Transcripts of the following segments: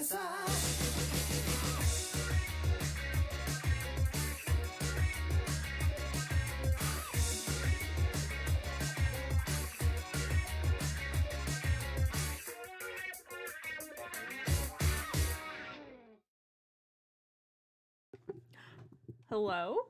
Hello?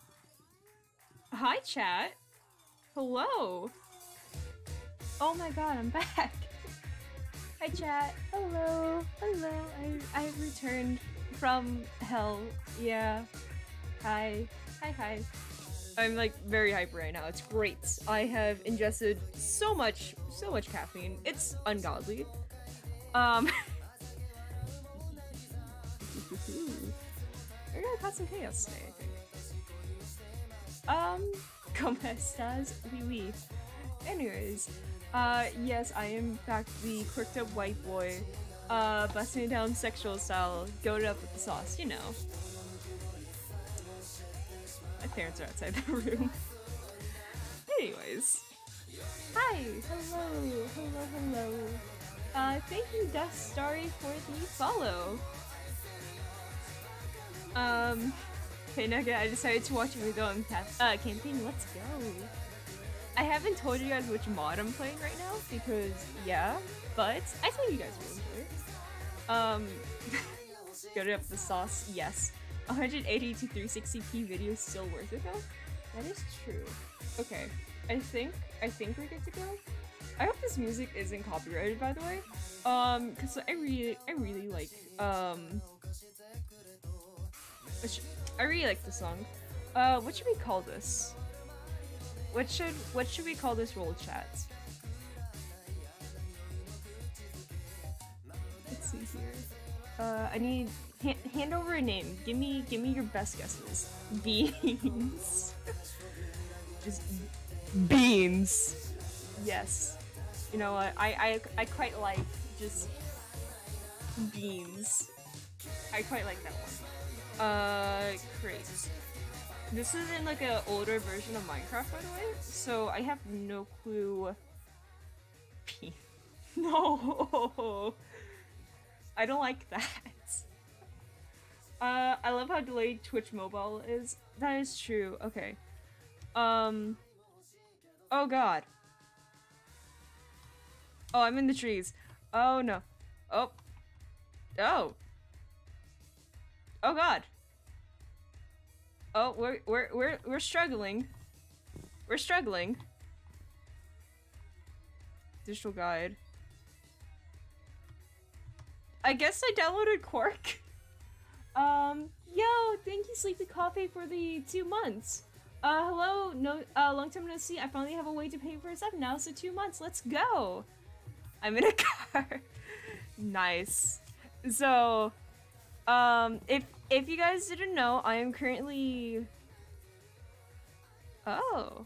Hi, chat. Hello. Oh my god, I'm back. Hi, chat. Hello. Hello. I returned from hell. Yeah. Hi. Hi. I'm like very hyper right now. It's great. I have ingested so much caffeine. It's ungodly. We're gonna cause some chaos today, I think. ¿Cómo estás? Oui. Anyways, yes, I am back the quirked up white boy, busting it down sexual style, goated up with the sauce, you know. My parents are outside the room. Anyways. Hi! Hello. Thank you, Dust Starry, for the follow. Okay, Nugget, I decided to watch a video on campaign. Let's go. I haven't told you guys which mod I'm playing right now because, yeah, but I think you guys will enjoy it. Go up the sauce, yes. 180 to 360p video is still worth it though? That is true. Okay, I think we're good to go. I hope this music isn't copyrighted, by the way. Cause I really like, I really like the song. What should we call this? What should we call this roll, chat? Let's see here. I need hand over a name. Give me your best guesses. Beans. Just beans. Yes. You know what? I quite like just beans. I quite like that one. Great. This is in like an older version of Minecraft, by the way, so I have no clue. No! I don't like that. I love how delayed Twitch mobile is. That is true. Okay. Oh god. Oh, I'm in the trees. Oh no. Oh. Oh. Oh god. Oh, we're struggling. We're struggling. Digital guide. I guess I downloaded Quark. Yo, thank you, Sleepy Coffee, for the 2 months. Hello, no, long time no see. I finally have a way to pay for a sub now, so 2 months. Let's go. I'm in a car. Nice. So, if you guys didn't know, I am currently... Oh.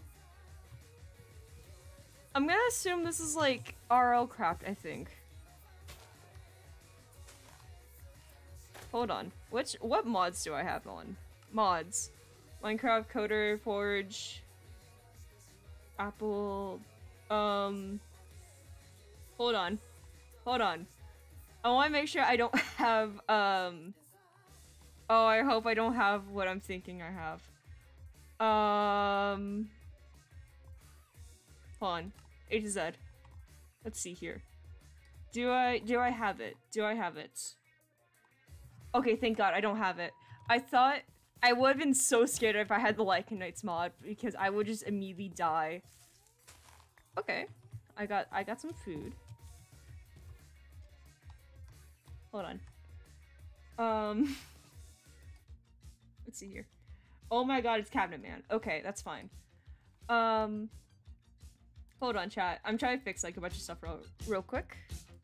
I'm gonna assume this is like RL craft, I think. Hold on. What mods do I have on? Mods. Minecraft, Coder, Forge, Apple, hold on. I want to make sure I don't have, oh, I hope I don't have what I'm thinking I have. Hold on. A to Z. Let's see here. Do I have it? Do I have it? Okay, thank God, I don't have it. I thought I would have been so scared if I had the Lycan Knights mod because I would just immediately die. Okay, I got some food. Hold on. Let's see here. Oh my God, it's Cabinet Man. Okay, that's fine. Hold on, chat. I'm trying to fix like a bunch of stuff real quick.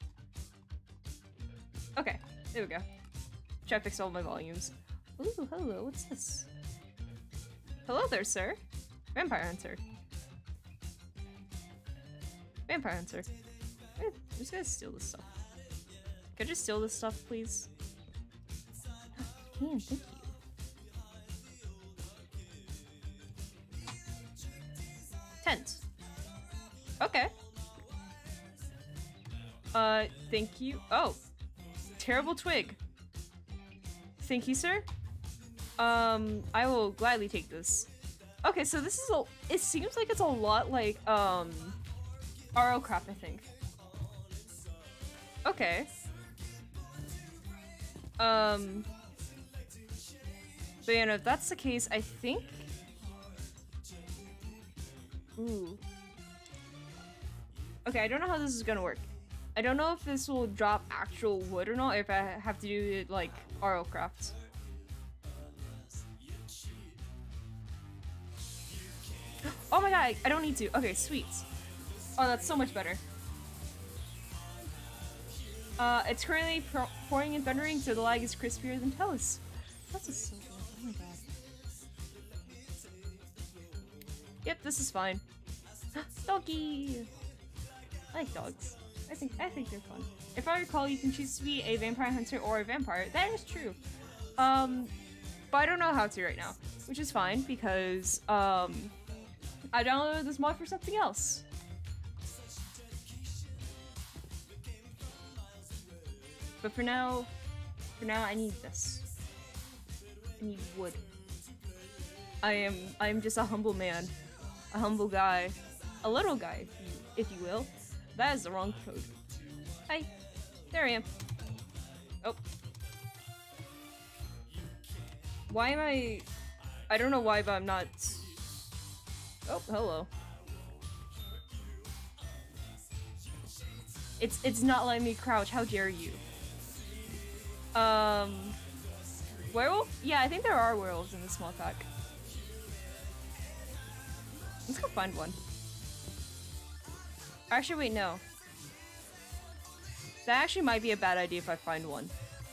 Okay, there we go. Try to fix all my volumes. Ooh, hello, what's this? Hello there, sir. Vampire Hunter. Vampire Hunter. I'm just gonna steal this stuff. Can I just steal this stuff, please? I can, thank you. Tent. Okay. Thank you. Oh. terrible twig. Thank you, sir. I will gladly take this. Okay, so this is it seems like it's a lot like, RO crap, I think. Okay. But you know, if that's the case, I think... Ooh. Okay, I don't know how this is gonna work. I don't know if this will drop actual wood or not, or if I have to do it like RO craft. Oh my god, I don't need to. Okay, sweet. Oh, that's so much better. It's currently pouring and thundering, so the lag is crispier than toast. That's just so good. Oh my god. Yep, this is fine. Doggy! I like dogs. I think they're fun. If I recall, you can choose to be a vampire hunter or a vampire. That is true. But I don't know how to right now, which is fine because I downloaded this mod for something else. But for now I need this. I need wood. I am just a humble man. A humble guy. A little guy, if you will. That is the wrong code. Hi. There I am. Oh. Why am I don't know why, but I'm not... Oh, hello. It's not letting me crouch. How dare you? Werewolf? Yeah, I think there are werewolves in this small pack. Let's go find one. Actually, wait, no. That actually might be a bad idea if I find one.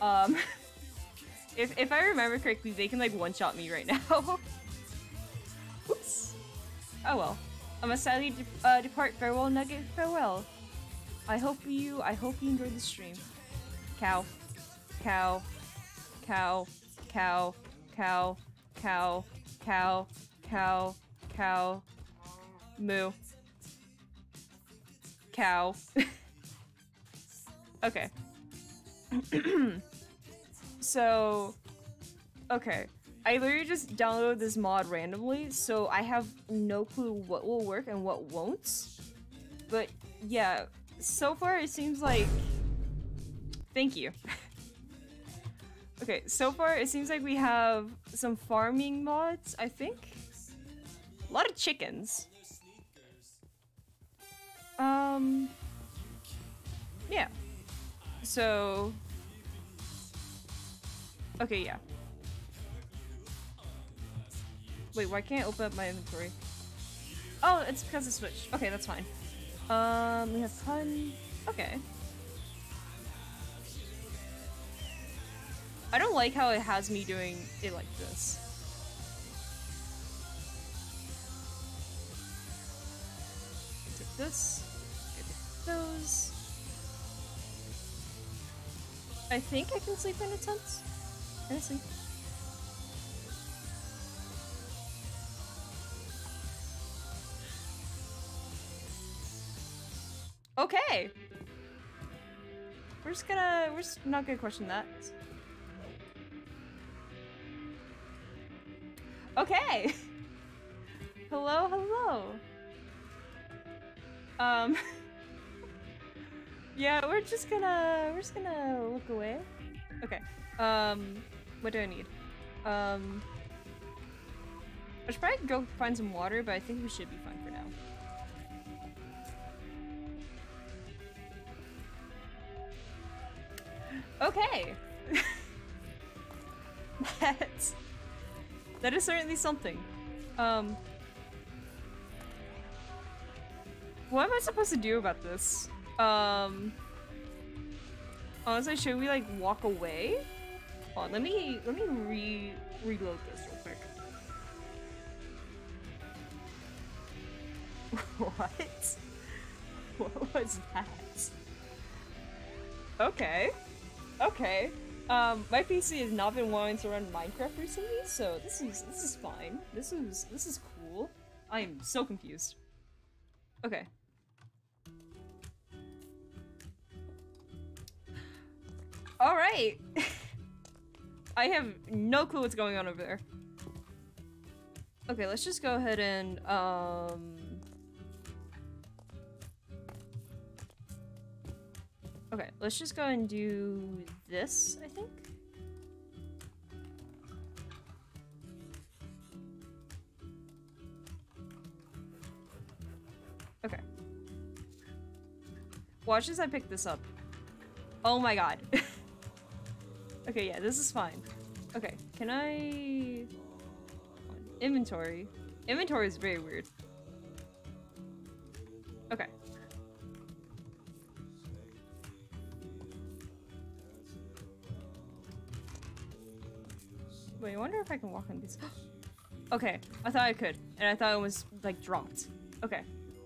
If I remember correctly, they can like one-shot me right now. Oops. Oh well. I must sadly depart. Farewell, Nugget. Farewell. I hope you enjoyed the stream. Cow. Cow. Cow. Cow. Cow. Cow. Cow. Cow. Cow. Moo. Cow. Okay. So, okay. I literally just downloaded this mod randomly, so I have no clue what will work and what won't. But yeah, so far it seems like... Thank you. Okay, so far it seems like we have some farming mods, I think. A lot of chickens. Yeah. So... Okay, yeah. Wait, why can't I open up my inventory? Oh, it's because it switched. Okay, that's fine. We have fun. Okay. I don't like how it has me doing it like this. Take this. Get those. I think I can sleep in a tent. Can I sleep? Okay. We're just not gonna question that. Okay. Hello, hello. Yeah, we're just gonna look away. Okay. What do I need? I should probably go find some water, but I think we should be fine for now. Okay. That is certainly something. What am I supposed to do about this? Honestly, should we like walk away? Hold on, let me reload this real quick. What? What was that? Okay. Okay. My PC has not been wanting to run Minecraft recently, so this is fine. This is cool. I am so confused. Okay. Alright! I have no clue what's going on over there. Okay, let's just go ahead and, okay, let's just go and do this, I think. Okay. Watch as I pick this up. Oh my god. Okay, yeah, this is fine. Okay, can I... Inventory. Inventory is very weird. Okay. Wait, I wonder if I can walk on these. Okay, I thought I could, and I thought it was, like, dropped. Okay.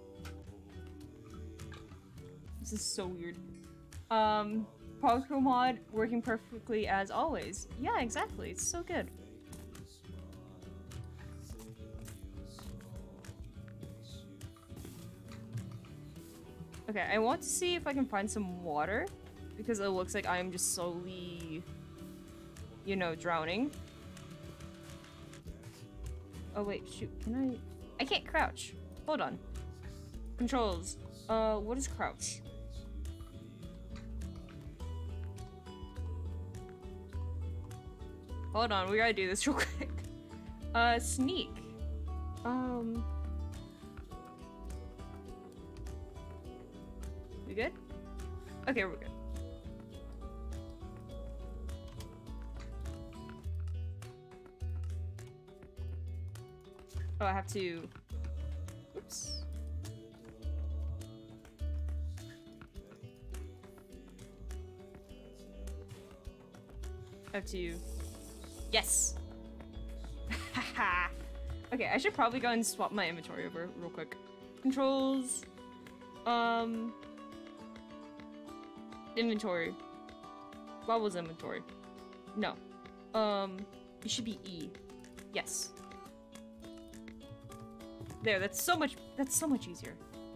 This is so weird. Particle mod working perfectly as always. Yeah, exactly. It's so good. Okay, I want to see if I can find some water because it looks like I am just slowly, you know, drowning. Oh wait, shoot, can I can't crouch. Hold on. Controls. What is crouch? Hold on, we gotta do this real quick. Sneak. We good? Okay, we're good. Oh, I have to... Oops. I have to... Yes! Haha! Okay, I should probably go and swap my inventory over real quick. Controls... Inventory. What was inventory? No. It should be E. Yes. There, that's so much easier.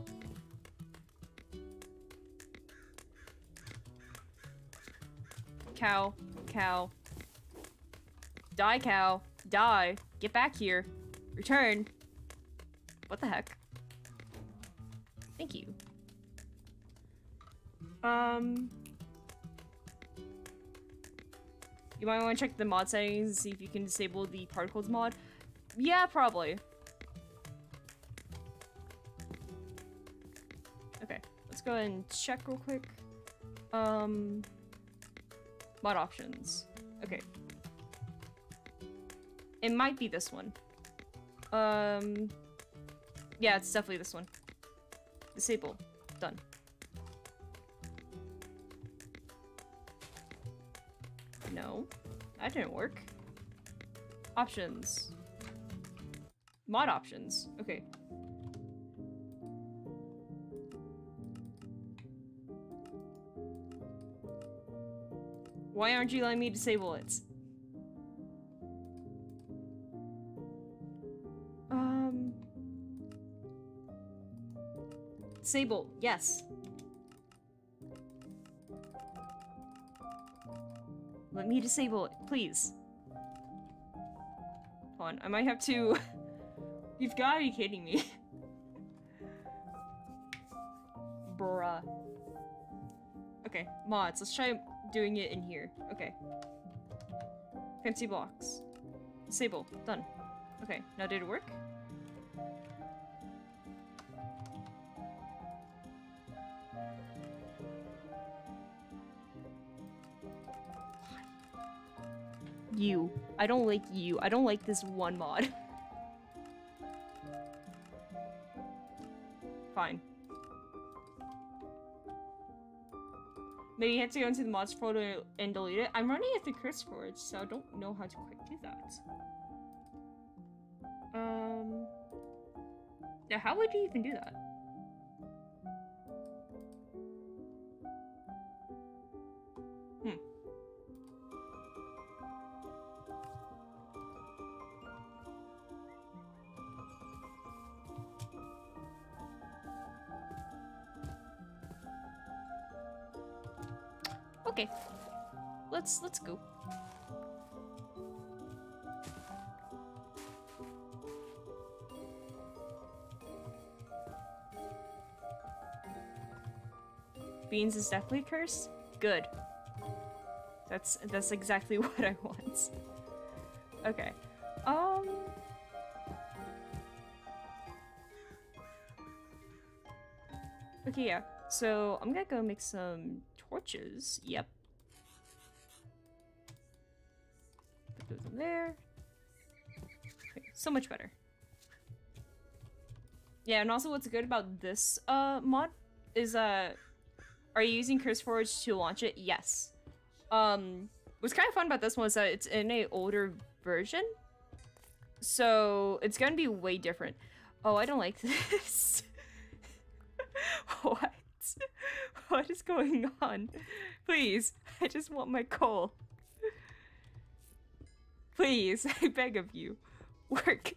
Cow. Cow. Die, cow. Die. Get back here. Return. What the heck? Thank you. You might want to check the mod settings and see if you can disable the particles mod. Yeah, probably. Okay, let's go and check real quick. Mod options. Okay. It might be this one. Yeah, it's definitely this one. Disable. Done. No, that didn't work. Options. Mod options. Okay. Why aren't you letting me disable it? Disable. Yes. Let me disable it, please. Hold on, I might have to... You've gotta be kidding me. Bruh. Okay, mods, let's try doing it in here. Okay. Fancy blocks. Disable. Done. Okay, now did it work? You. I don't like you. I don't like this one mod. Fine. Maybe you have to go into the mods folder and delete it. I'm running it through CurseForge, so I don't know how to quite do that. Yeah, how would you even do that? Okay. let's go. Beans is definitely cursed. Good. That's exactly what I want. Okay. Okay, yeah. So I'm gonna go make some torches. Yep. Put those in there. Okay, so much better. Yeah, and also what's good about this mod is are you using CurseForge to launch it? Yes. What's kind of fun about this one is that it's in a older version. So it's gonna be way different. Oh, I don't like this. What? What is going on? Please, I just want my coal. Please, I beg of you. Work.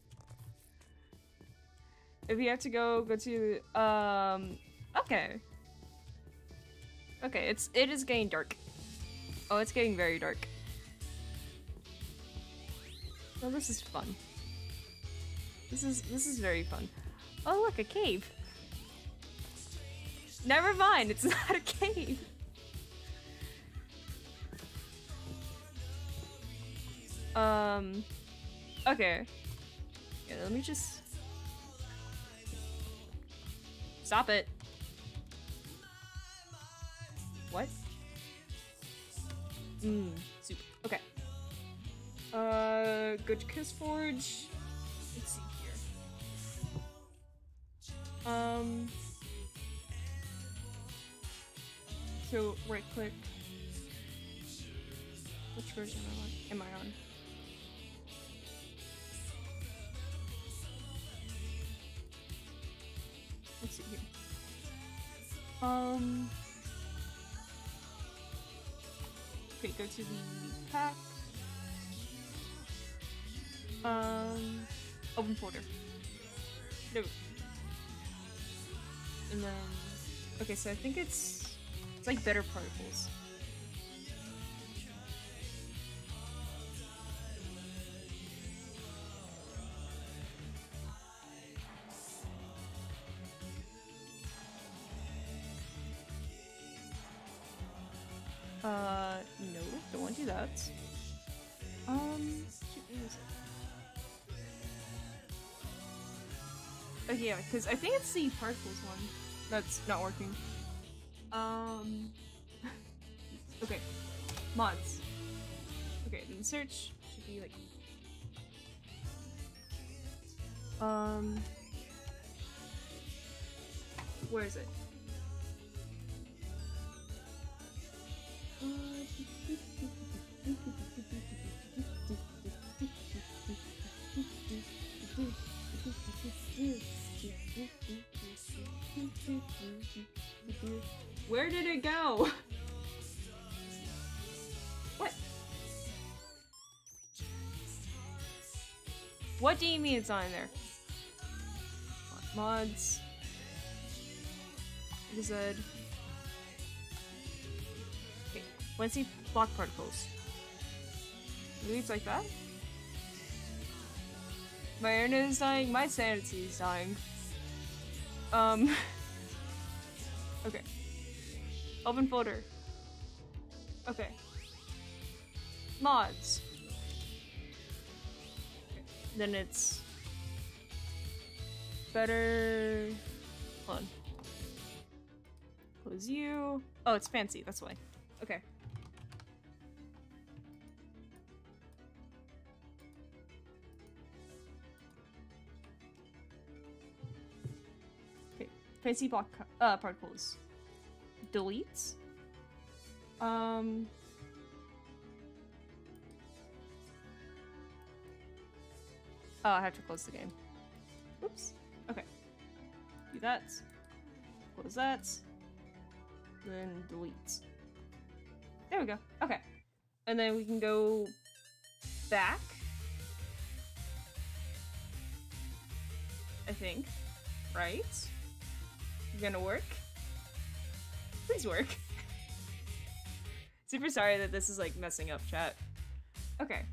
If you have to go to, okay. Okay, it is getting dark. Oh, it's getting very dark. Oh, this is fun. This is very fun. Oh, look, a cave. Never mind, it's not a cave. Okay. Yeah, let me just... Stop it. What? Soup. Okay. Go to CurseForge. Let's see here. So right click. Which version am I on? Let's see here. Okay, go to the pack. Open folder. No. And then, okay, so I think it's like better particles. No, don't want to do that. Shoot, where is it? Oh yeah, because I think it's the particles one that's not working. Okay, mods. Okay, then search should be like, where is it? Where did it go? What? What do you mean it's not in there? Mods. Wizard. Okay, let's see block particles. Maybe it's like that? My internet is dying, my sanity is dying. Okay. Open folder. Okay. Mods. Okay. Then it's better. Hold on. Close you. Oh, it's fancy, that's why. Okay. Fancy block particles. Delete. Oh, I have to close the game. Oops. Okay. Do that. Close that. Then delete. There we go. Okay. And then we can go back. I think. Right? Gonna work? Please work. Super sorry that this is like messing up chat. Okay.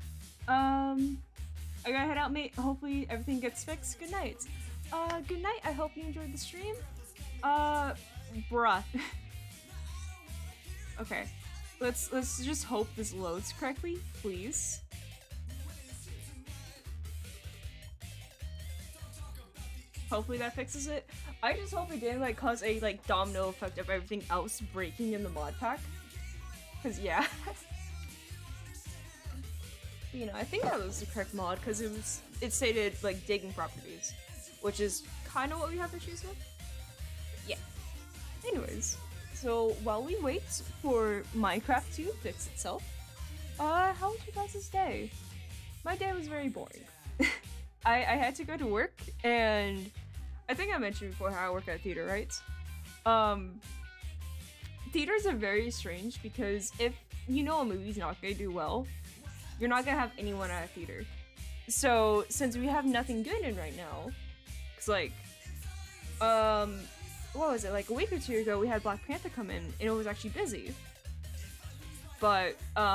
I gotta head out, mate. Hopefully everything gets fixed. Good night. Good night. I hope you enjoyed the stream. Bruh. Okay. Let's just hope this loads correctly, please. Hopefully that fixes it. I just hope it didn't like cause a like domino effect of everything else breaking in the mod pack. Cause yeah. You know, I think that was the correct mod because it stated like digging properties, which is kind of what we have issues with. Yeah. Anyways, so while we wait for Minecraft to fix itself, how was your guys' day? My day was very boring. I had to go to work, and I think I mentioned before how I work at theater, right? Theaters are very strange because if you know a movie's not gonna do well, you're not gonna have anyone at a theater. So since we have nothing good in right now, it's like, what was it, like a week or two ago we had Black Panther come in and it was actually busy. But,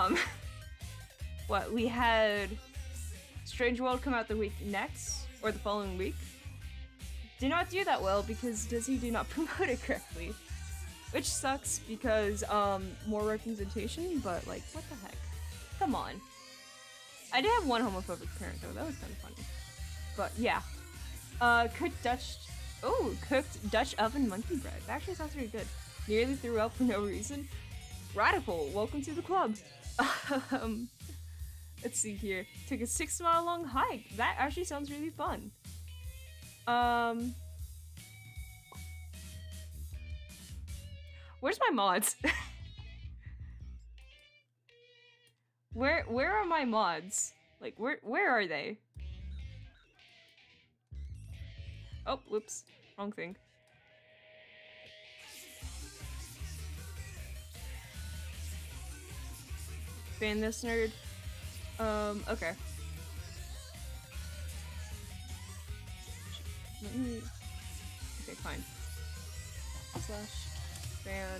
what, we had Strange World come out the week next, or the following week. Did not do that well because Disney did not promote it correctly. Which sucks because, more representation, but like, what the heck? Come on. I did have one homophobic parent though, that was kind of funny. But yeah. Cooked Dutch oven monkey bread. That actually sounds really good. Nearly threw up for no reason. Radical, welcome to the club. Let's see here. Took a 6-mile long hike. That actually sounds really fun. Where's my mods? Where are my mods? Like, where are they? Oh, whoops. Wrong thing. Ban this nerd. Okay. Okay, fine. Slash ban.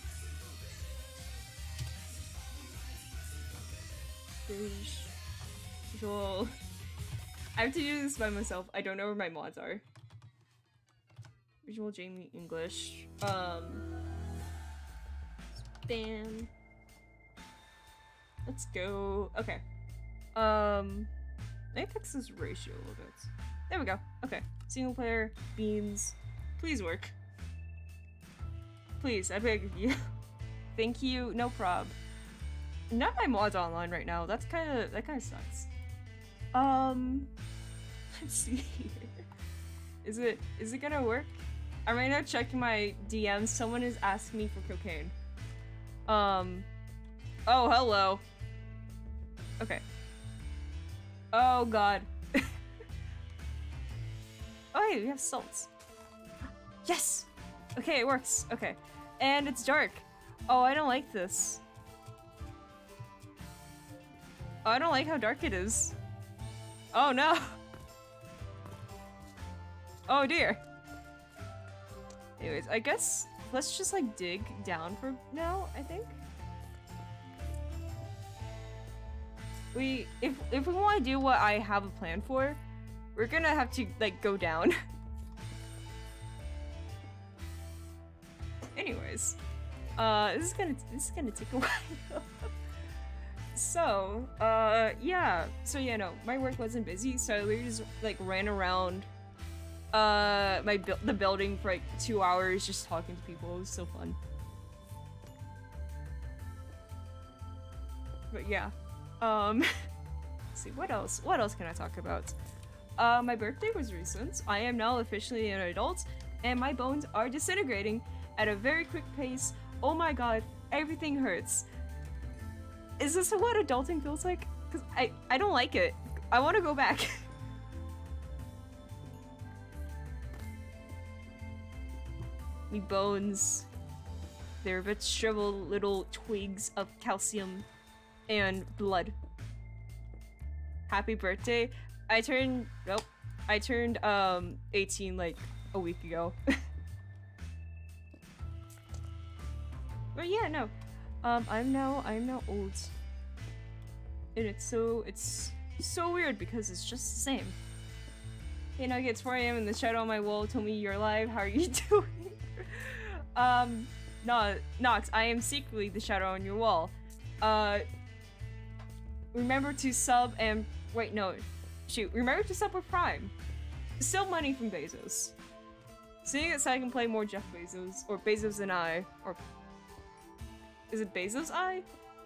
Visual. I have to do this by myself. I don't know where my mods are. Visual Jamie English. Ban. Let's go. Okay. Let me fix this ratio a little bit. There we go. Okay. Single player, beans. Please work. Please, I beg of you. Thank you. No prob. None of my mods are online right now. That kind of sucks. Let's see here. Is it gonna work? I'm right now checking my DMs. Someone is asking me for cocaine. Oh, hello. Okay. Oh god. Oh hey, we have salts. Yes! Okay, it works. Okay. And it's dark. Oh, I don't like this. Oh, I don't like how dark it is. Oh no! Oh dear. Anyways, I guess let's just like dig down for now, I think. If we want to do what I have a plan for, we're gonna have to like go down. Anyways, this is gonna take a while. So, yeah. So yeah, no, my work wasn't busy, so I literally just like ran around the building for like 2 hours just talking to people. It was so fun. But yeah. Let's see, what else can I talk about? My birthday was recent. I am now officially an adult, and my bones are disintegrating at a very quick pace. Oh my god, everything hurts. Is this what adulting feels like? Because I don't like it. I want to go back. Me bones. They're a bit shriveled little twigs of calcium and blood. Happy birthday. I turned 18 like a week ago. But yeah, no. I'm now old. And it's so weird because it's just the same. Hey Nuggets, 4 AM in the shadow on my wall told me you're alive. How are you doing? No, Nox, I am secretly the shadow on your wall. Remember to sub and wait, no, shoot. Remember to sub with Prime. Still money from Bezos. Seeing it so I can play more Jeff Bezos or Bezos and I, or is it Bezos I?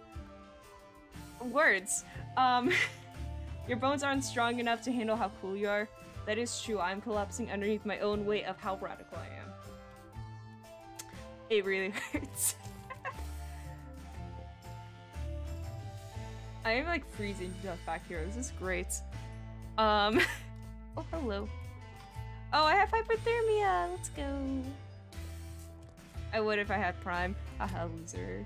Words. Your bones aren't strong enough to handle how cool you are. That is true. I'm collapsing underneath my own weight of how radical I am. It really hurts. I am like freezing to death back here. This is great. Oh, hello. Oh, I have hypothermia. Let's go. I would if I had Prime. Haha, loser.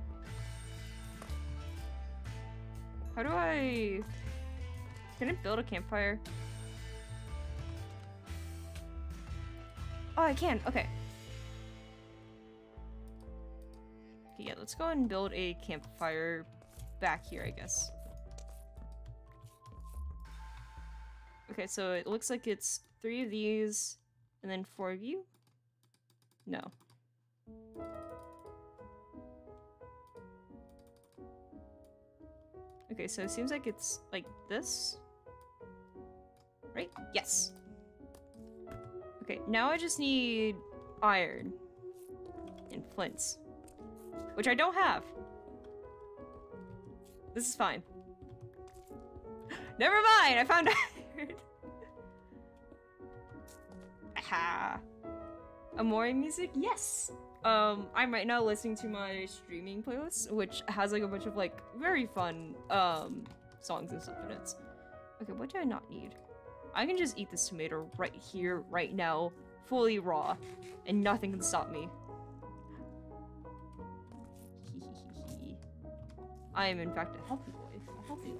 How do I... Can I build a campfire? Oh, I can. Okay. Okay, yeah, let's go ahead and build a campfire back here, I guess. Okay, so it looks like it's 3 of these, and then 4 of you? No. Okay, so it seems like it's like this. Right? Yes! Okay, now I just need iron and flints, which I don't have. This is fine. Never mind! I found iron! Aha! Amore music? Yes! I'm right now listening to my streaming playlist, which has like a bunch of like very fun songs and stuff in it. Okay, what do I not need? I can just eat this tomato right here, right now, fully raw, and nothing can stop me. I am in fact a healthy boy. A healthy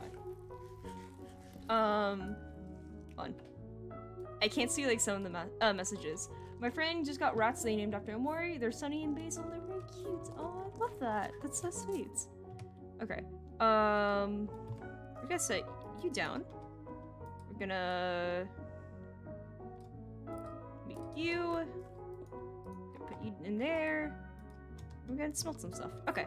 guy. Fun. I can't see like some of the messages. My friend just got rats they named after Amori. They're Sunny and Basil. They're very cute. Oh, I love that. That's so sweet. Okay. We're gonna set you down. We're gonna make you. Gonna put you in there. We're gonna smelt some stuff. Okay.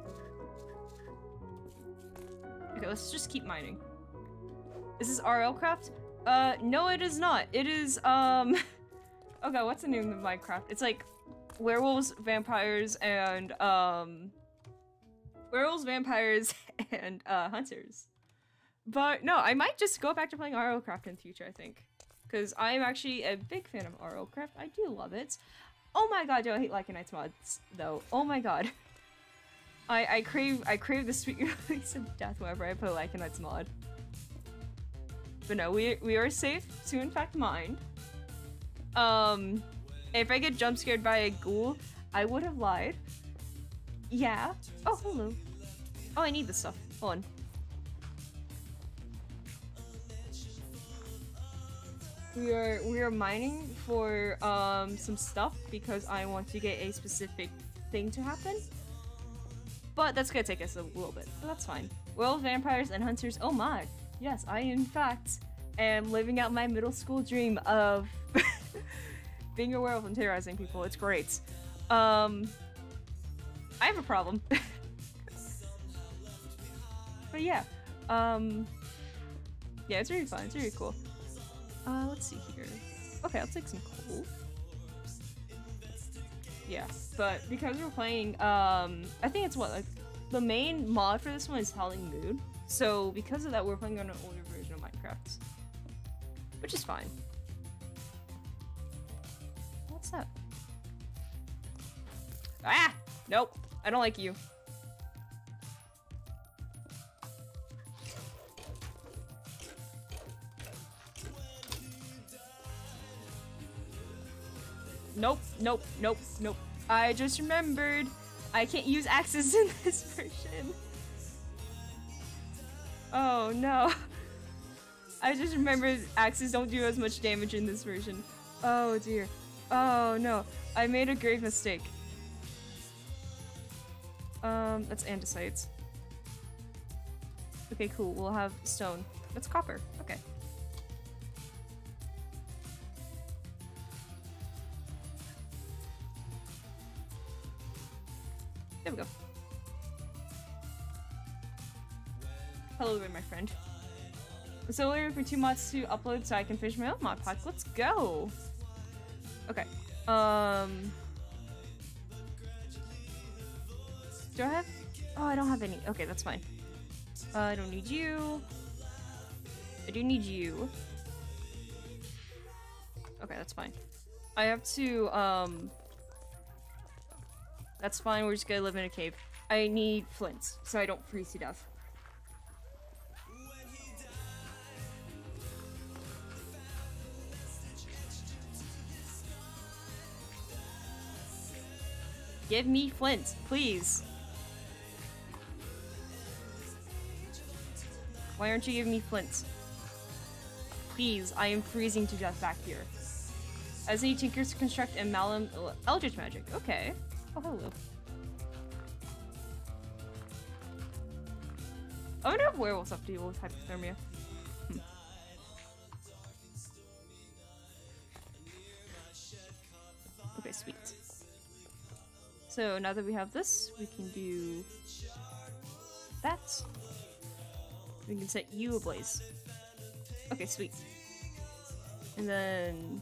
Okay, let's just keep mining. Is this RL craft? No, it is not. It is, okay, what's the name of Minecraft? It's like werewolves, vampires, and, hunters. But no, I might just go back to playing RL craft in the future, I think. Because I am actually a big fan of RL craft. I do love it. Oh my god, do I hate Lycanites mods, though. Oh my god. I crave the sweet release of death whenever I play Lycanites mod. But no, we are safe to in fact mine. If I get jump scared by a ghoul, I would have lied. Yeah. Oh, hello. Oh, I need this stuff. Hold on. We are mining for some stuff because I want to get a specific thing to happen. But that's gonna take us a little bit, but that's fine. Werewolf, vampires, and hunters. Oh my. Yes, I in fact am living out my middle school dream of being a werewolf and terrorizing people. It's great. I have a problem. But yeah. Yeah, it's really fun. It's really cool. Let's see here. Okay, I'll take some coal. Yeah, but because we're playing, I think it's what, like, the main mod for this one is Howling Moon. So because of that, we're playing on an older version of Minecraft. Which is fine. What's that? Ah! Nope. I don't like you. Nope, nope, nope, nope. I just remembered I can't use axes in this version. Oh no. I just remembered axes don't do as much damage in this version. Oh dear. Oh no. I made a grave mistake. That's andesite. Okay, cool. We'll have stone. That's copper. Okay. There we go. Hello there, my friend. So we're waiting for 2 mods to upload so I can finish my own mod pack. Let's go! Okay. Do I have... Oh, I don't have any. Okay, that's fine. I don't need you. I do need you. Okay, that's fine. I have to, That's fine, we're just gonna live in a cave. I need flint, so I don't freeze to death. Give me flint, please. Why aren't you giving me flint? Please, I am freezing to death back here. As need tinkers to construct a malum eldritch magic. Okay. Oh, hello. I wonder if werewolves have to deal with hypothermia. Okay, sweet. So now that we have this, we can do that. We can set you ablaze. Okay, sweet. And then...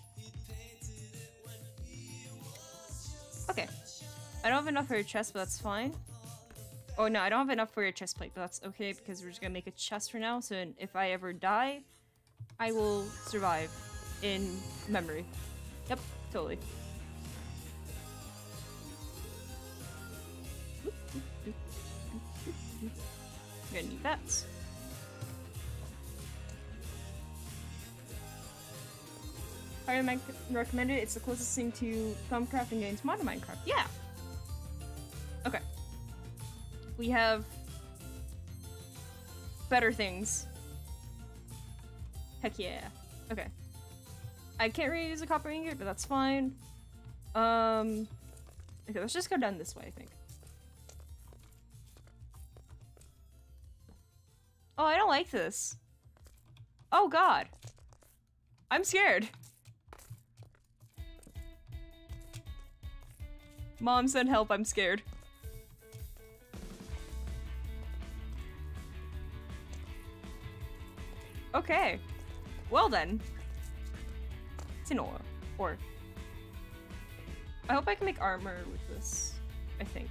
Okay. I don't have enough for your chest, but that's fine. Oh no, I don't have enough for your chest plate, but that's okay because we're just gonna make a chest for now, so if I ever die, I will survive in memory. Yep, totally. I'm gonna need that. I recommend it. It's the closest thing to Thumbcraft and getting to modern Minecraft. Yeah! Okay. We have better things. Heck yeah. Okay. I can't really use a copper ingot, but that's fine. Okay, let's just go down this way, I think. Oh, I don't like this. Oh god. I'm scared. Mom, send help, I'm scared. Okay. Well then. It's an ore. I hope I can make armor with this. I think.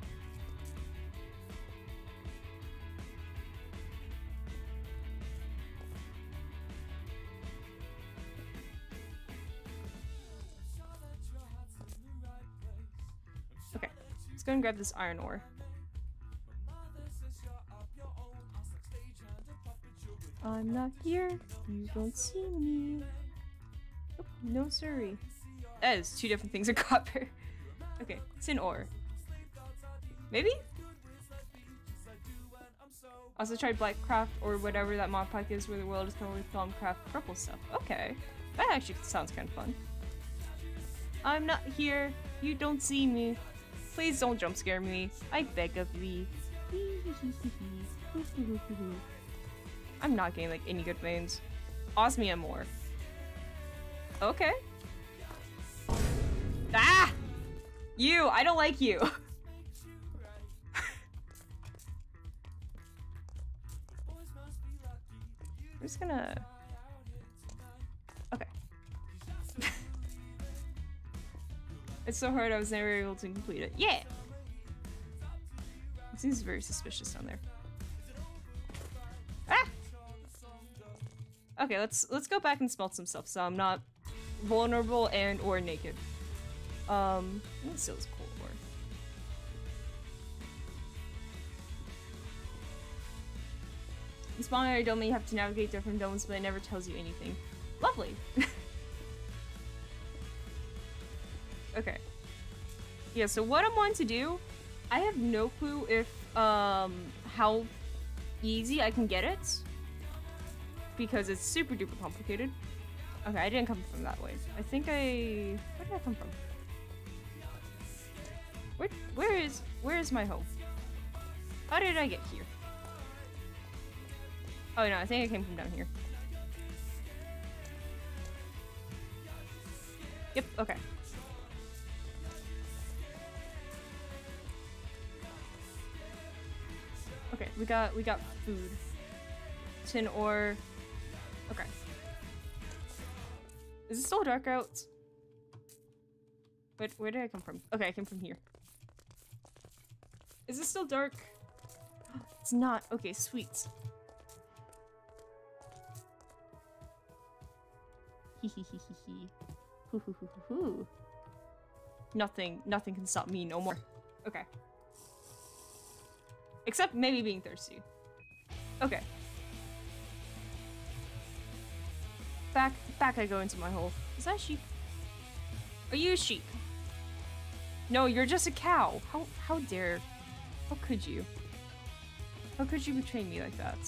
Okay. Let's go and grab this iron ore. I'm not here. You don't see me. Oh, no siree. That is 2 different things of copper. Okay, tin ore. Maybe? Also tried Blackcraft or whatever that mod pack is where the world is covered with Thumbcraft purple stuff. Okay. That actually sounds kind of fun. I'm not here. You don't see me. Please don't jump scare me. I beg of thee. I'm not getting like any good veins. Osmium ore. Okay. Ah! You! I don't like you! I'm just gonna... Okay. It's so hard I was never able to complete it. Yeah! It seems very suspicious down there. Ah! Okay, let's go back and smelt some stuff so I'm not vulnerable and or naked. This still is cool ore. In Spawner Dome, you have to navigate different domes, but it never tells you anything. Lovely! Okay. Yeah, so what I'm going to do, I have no clue if, how easy I can get it. Because it's super duper complicated. Okay, I didn't come from that way. I think where did I come from? Where is my home? How did I get here? Oh no, I think I came from down here. Yep, okay. Okay, we got food. Tin ore. Okay. Is it still dark out? Where did I come from? Okay, I came from here. Is it still dark? It's not. Okay, sweet. Hee hee hee hee hee. Hoo hoo hoo hoo hoo. Nothing can stop me no more. Okay. Except maybe being thirsty. Okay. Back I go into my hole. Is that a sheep? Are you a sheep? No, you're just a cow. How dare? How could you? How could you betray me like that?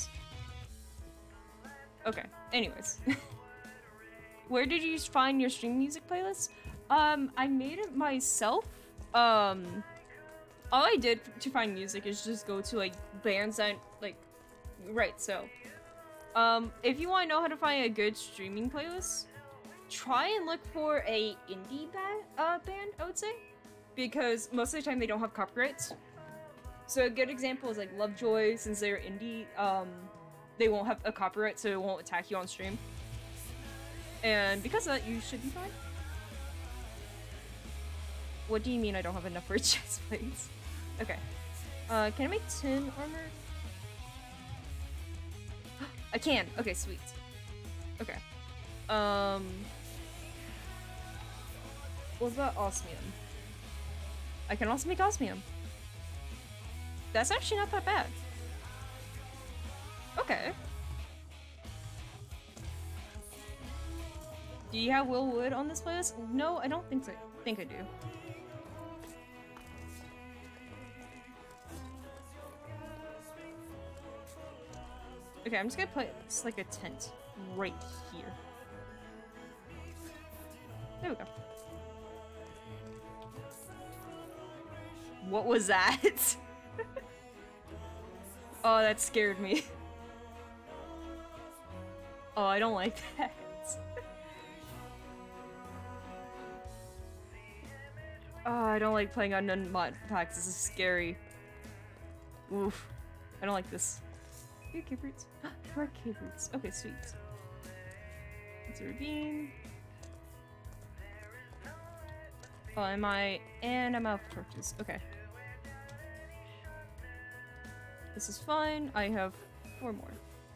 Okay, anyways. Where did you find your stream music playlist? I made it myself. All I did to find music is just go to like bands that like, right, so. If you want to know how to find a good streaming playlist, try and look for a indie band, I would say. Because most of the time they don't have copyrights. So a good example is like Lovejoy, since they're indie, they won't have a copyright, so it won't attack you on stream. And because of that, you should be fine. What do you mean I don't have enough for chest plates? Okay. Can I make tin armor? I can. Okay, sweet. Okay. What about osmium? I can also make osmium. That's actually not that bad. Okay. Do you have Will Wood on this playlist? No, I don't think so. I think I do. Okay, I'm just gonna place like a tent right here. There we go. What was that? Oh, that scared me. Oh, I don't like that. Oh, I don't like playing on non-mod packs. This is scary. Oof. I don't like this. Are you cave roots? You are cave roots. Okay, sweet. It's a ravine. Oh, am I? And I'm out of torches. Okay. This is fine. I have 4 more.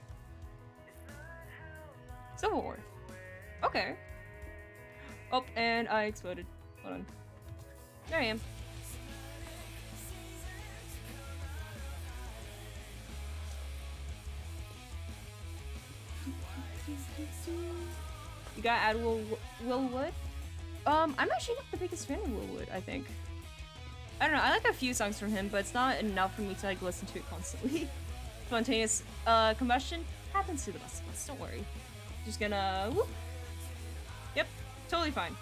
Civil War. Okay. Oh, and I exploded. Hold on. There I am. You gotta add Will Wood? I'm actually not the biggest fan of Will Wood, I think. I don't know, I like a few songs from him, but it's not enough for me to like listen to it constantly. Spontaneous combustion happens to the best of us, don't worry. Just gonna whoop. Yep, totally fine.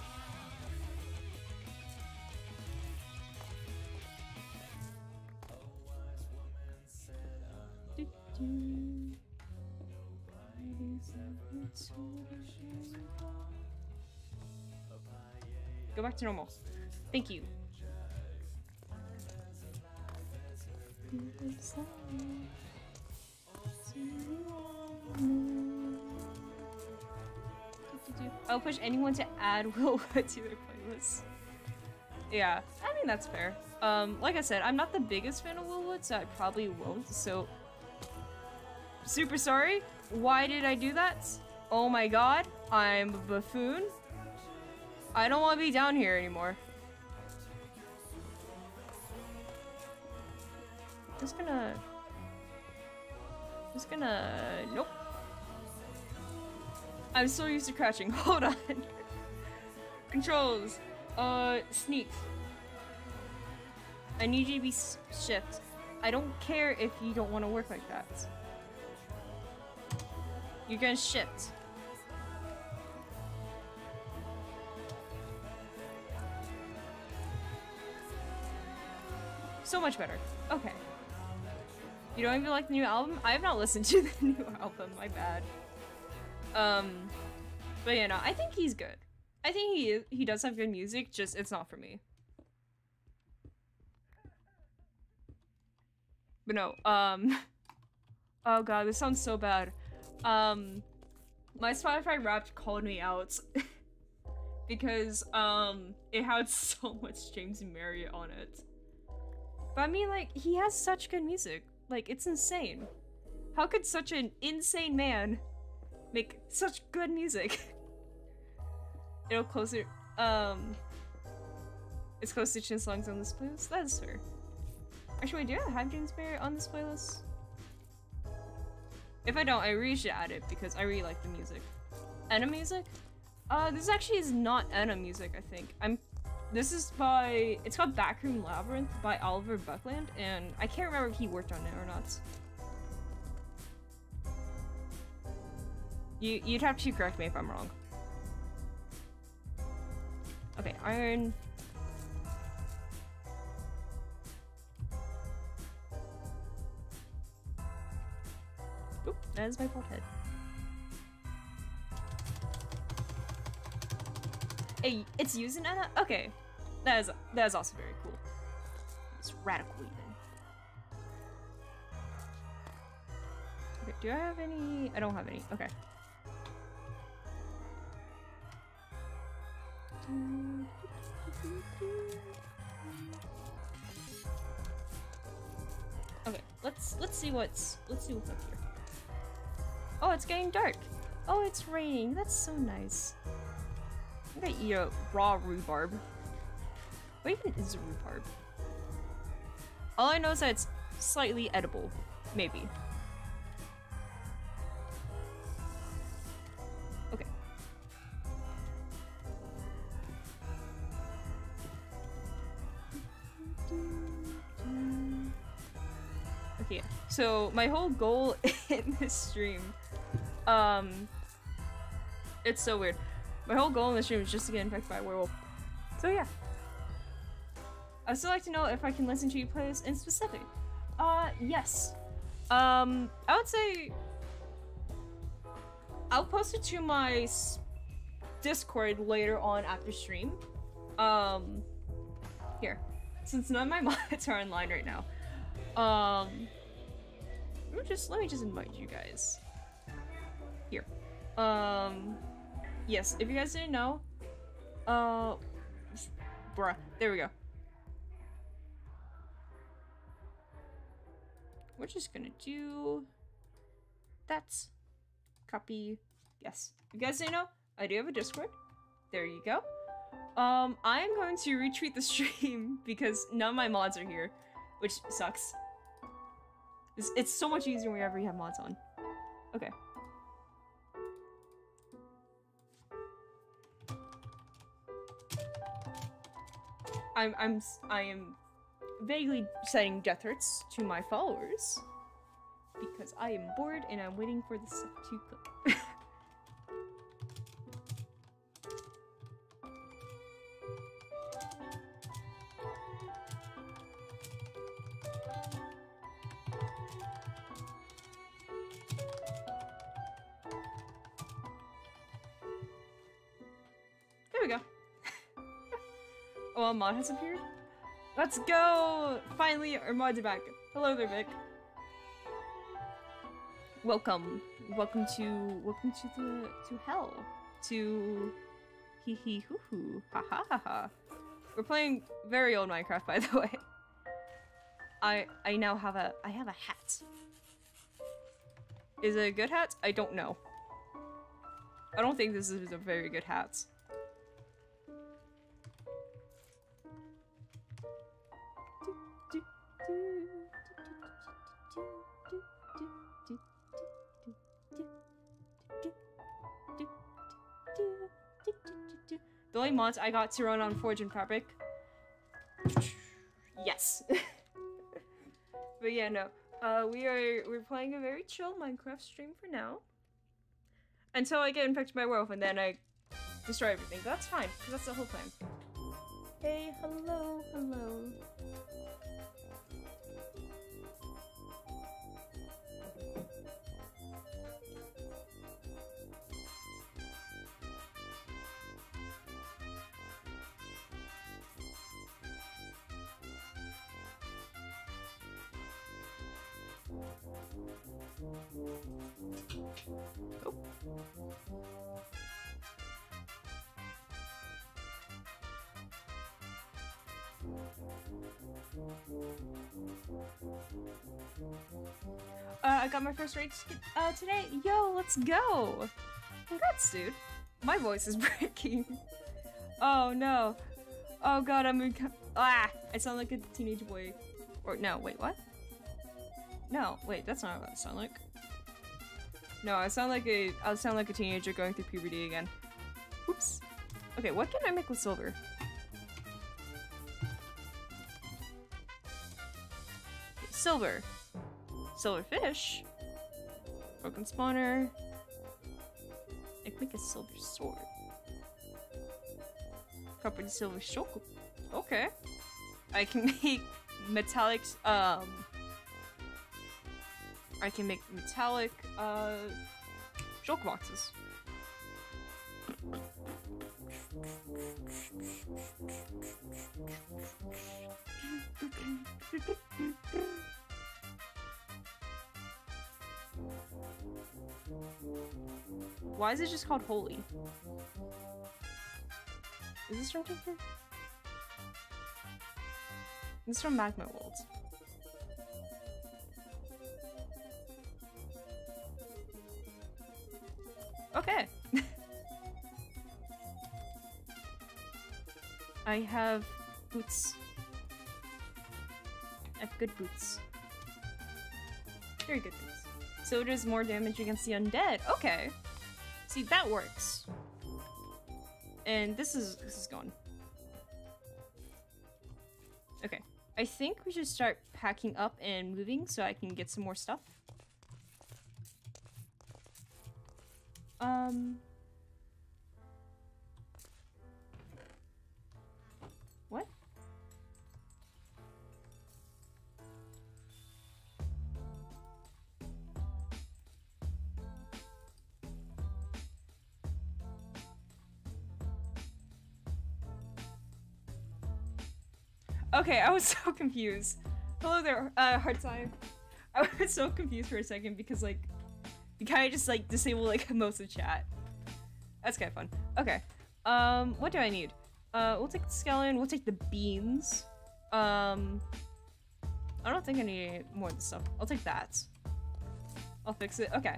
Go back to normal. Thank you. I'll push anyone to add Will Wood to their playlist. Yeah, I mean that's fair. Like I said, I'm not the biggest fan of Will Wood, so I probably won't, so super sorry. Why did I do that? Oh my god, I'm a buffoon. I don't want to be down here anymore. Just gonna... Nope. I'm so used to crouching. Hold on. Controls. Sneak. I need you to be shift. I don't care if you don't want to work like that. You're gonna shift. So much better. Okay. You don't even like the new album? I have not listened to the new album, my bad. But yeah, no, I think he's good. I think he does have good music, just it's not for me. But no, oh god, this sounds so bad. My Spotify Wrapped called me out because, it had so much James Marriott on it. But I mean, like, he has such good music. Like, it's insane. How could such an insane man make such good music? It'll closer, it's close to Chin songs on this playlist? That is fair. Actually, do I have James Marriott on this playlist? If I don't, I really should add it because I really like the music. Enna music? This actually is not Enna music, I think. This is by, it's called Backroom Labyrinth by Oliver Buckland, and I can't remember if he worked on it or not. You'd have to correct me if I'm wrong. Okay, Iron. Oop, that is my fault head. Hey, it's using Enna? Okay. That is also very cool. It's radical even. Okay, do I have any? I don't have any. Okay. Okay, let's see what's up here. Oh, it's getting dark. Oh, it's raining. That's so nice. I'm gonna eat a raw rhubarb. What even is rhubarb? All I know is that it's slightly edible. Maybe. Okay. Okay, so my whole goal in this stream, it's so weird. My whole goal in this stream is just to get infected by a werewolf. So yeah. I'd still like to know if I can listen to your playlist in specific. Yes. I would say I'll post it to my Discord later on after stream. Here. Since none of my mods are online right now. Let me just invite you guys. Here. Yes, if you guys didn't know, bruh, there we go. We're just gonna do that. Copy. Yes. If you guys didn't know, I do have a Discord. There you go. I am going to retweet the stream because none of my mods are here, which sucks. It's so much easier whenever you have mods on. Okay. I am vaguely setting death threats to my followers because I am bored and I'm waiting for the stuff to click. There we go. Oh, a mod has appeared? Let's go! Finally, our mods are back. Hello there, Vic. Welcome. Welcome to hell. To hee hee hoo hoo. Ha ha ha ha. We're playing very old Minecraft, by the way. I now have a hat. Is it a good hat? I don't know. I don't think this is a very good hat. The only mods I got to run on Forge and Fabric. Yes. But yeah, no. We're playing a very chill Minecraft stream for now. Until I get infected by a werewolf and then I destroy everything. That's fine, because that's the whole plan. Hey, hello, hello. Oh. I got my first raid today. Yo, let's go. Congrats, dude. My voice is breaking. Oh no. Oh god, I sound like a teenage boy. Or no, wait, what? No, wait, that's not what I sound like. No, I sound like a teenager going through puberty again. Oops. Okay, what can I make with silver? Okay, silver. Silver fish. Broken spawner. I can make a silver sword. Property silver shulker. Okay. I can make metallic, I can make metallic, shulker boxes. Why is it just called holy? Is this from Tinker? This is from Magma World. Okay. I have boots. I have good boots. Very good boots. So it does more damage against the undead. Okay. See, that works. And this is gone. Okay. I think we should start packing up and moving so I can get some more stuff. What? Okay, I was so confused. Hello there, Heartside. I was so confused for a second because, like, you kind of just, like, disable, like, most of chat. That's kind of fun. Okay. What do I need? We'll take the skeleton, we'll take the beans. I don't think I need more of this stuff. I'll take that. I'll fix it. Okay.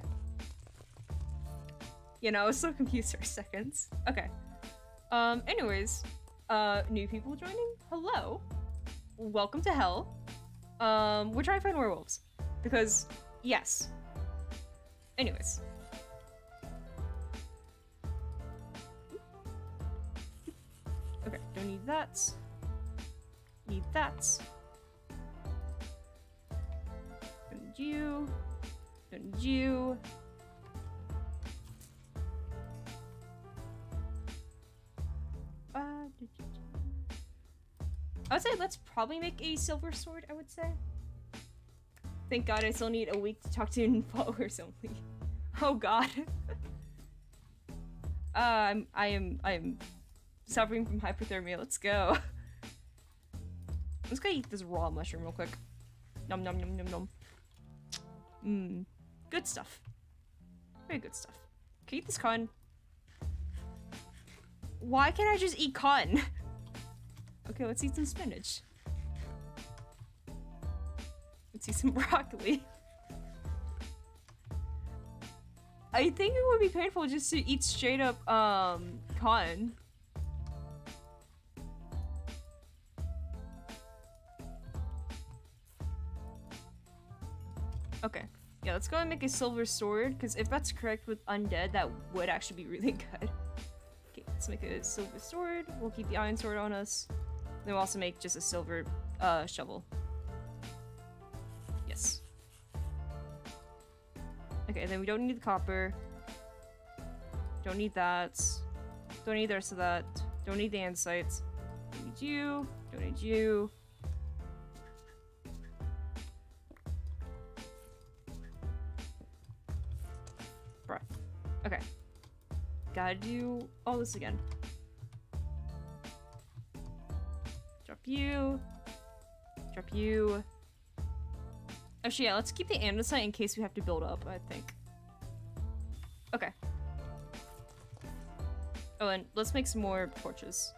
You know, I was so confused for a second. Okay. Anyways, new people joining? Hello. Welcome to hell. We're trying to find werewolves. Because, yes. Anyways. Okay, don't need that. Need that. Don't need you. Don't need you. I would say let's probably make a silver sword, I would say. Thank God I still need a week to talk to followers only. Oh god. I am suffering from hypothermia. Let's go. Let's go eat this raw mushroom real quick. Nom nom nom nom nom. Mmm. Good stuff. Very good stuff. Can I eat this cotton? Why can't I just eat cotton? Okay, let's eat some spinach. Let's eat some broccoli. I think it would be painful just to eat straight up, cotton. Okay. Yeah, let's go and make a silver sword, because if that's correct with undead, that would actually be really good. Okay, let's make a silver sword. We'll keep the iron sword on us. Then we'll also make just a silver, shovel. Yes. Okay, then we don't need the copper. Don't need that. Don't need the rest of that. Don't need the andesite. Don't need you. Don't need you. Bruh. Okay. Gotta do all this again. Drop you. Drop you. Actually, yeah, let's keep the andesite in case we have to build up, I think. Okay. Oh, and let's make some more torches.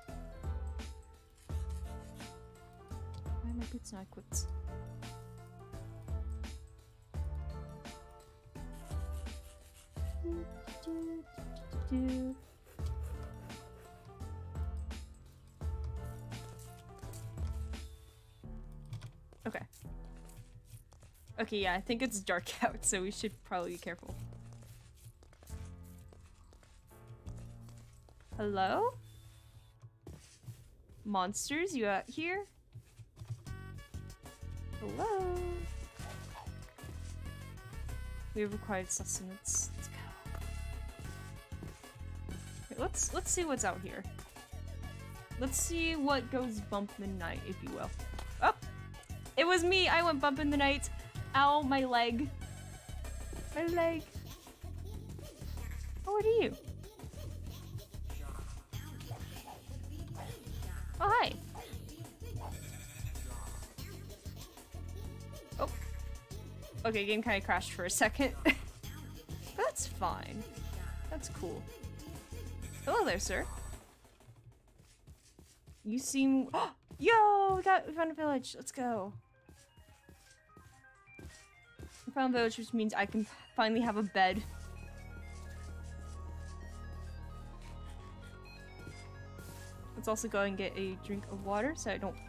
Why are my boots not equipped? Okay. Okay, yeah, I think it's dark out, so we should probably be careful. Hello? Monsters, you out here? Hello? We have required sustenance. Let's go. Okay, let's see what's out here. Let's see what goes bump in the night, if you will. Oh! It was me! I went bump in the night! Ow, my leg. My leg. Oh, what are you? Oh, hi. Oh. Okay, game kind of crashed for a second. That's fine. That's cool. Hello there, sir. You seem... Yo! We found a village. Let's go. We found a village, which means I can finally have a bed. Let's also go and get a drink of water so I don't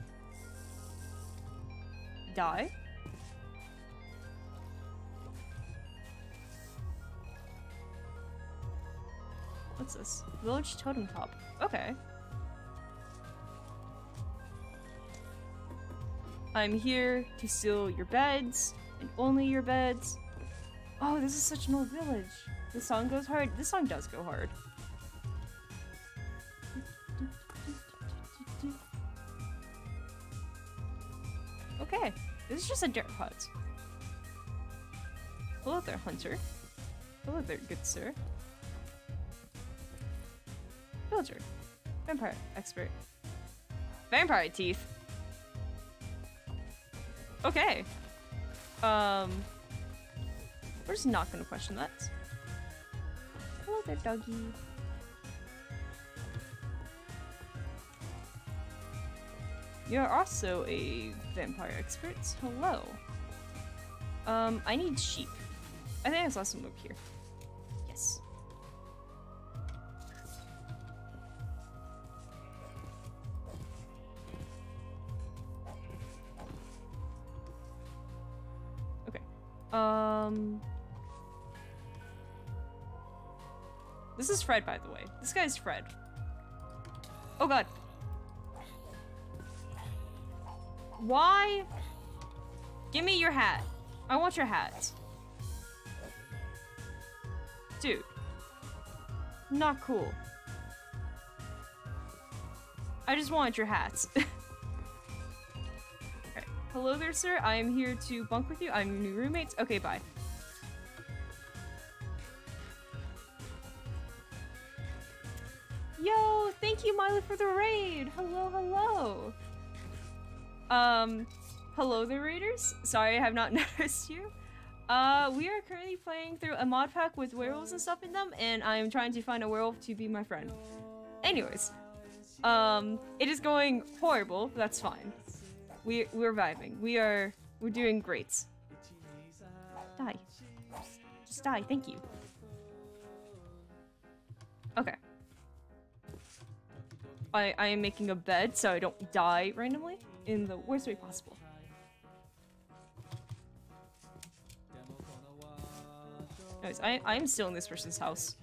die. What's this? Village totem top. Okay. I'm here to steal your beds, and only your beds. Oh, this is such an old village. This song goes hard. This song does go hard. Okay, this is just a dirt hut. Hello there, hunter. Hello there, good sir. Villager. Vampire expert. Vampire teeth. Okay. We're just not gonna question that. Hello there, doggy. You're also a vampire expert. Hello. I need sheep. I think I saw some milk here. Yes. Okay. This is Fred, by the way. This guy's Fred. Oh god. Why? Give me your hat. I want your hat. Dude. Not cool. I just want your hat. Okay. Hello there, sir. I am here to bunk with you. I'm your new roommate. Okay, bye. Yo, thank you, Milo, for the raid. Hello, hello. Hello there, raiders. Sorry I have not noticed you. We are currently playing through a mod pack with werewolves and stuff in them, and I am trying to find a werewolf to be my friend. Anyways, it is going horrible, but that's fine. We're vibing. We're doing great. Die. Just die, thank you. Okay. I am making a bed so I don't die randomly in the worst way possible. Anyways, I'm still in this person's house.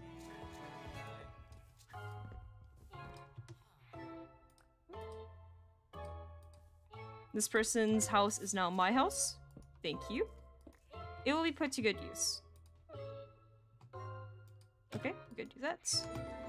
This person's house is now my house. Thank you. It will be put to good use. Okay, we could do that.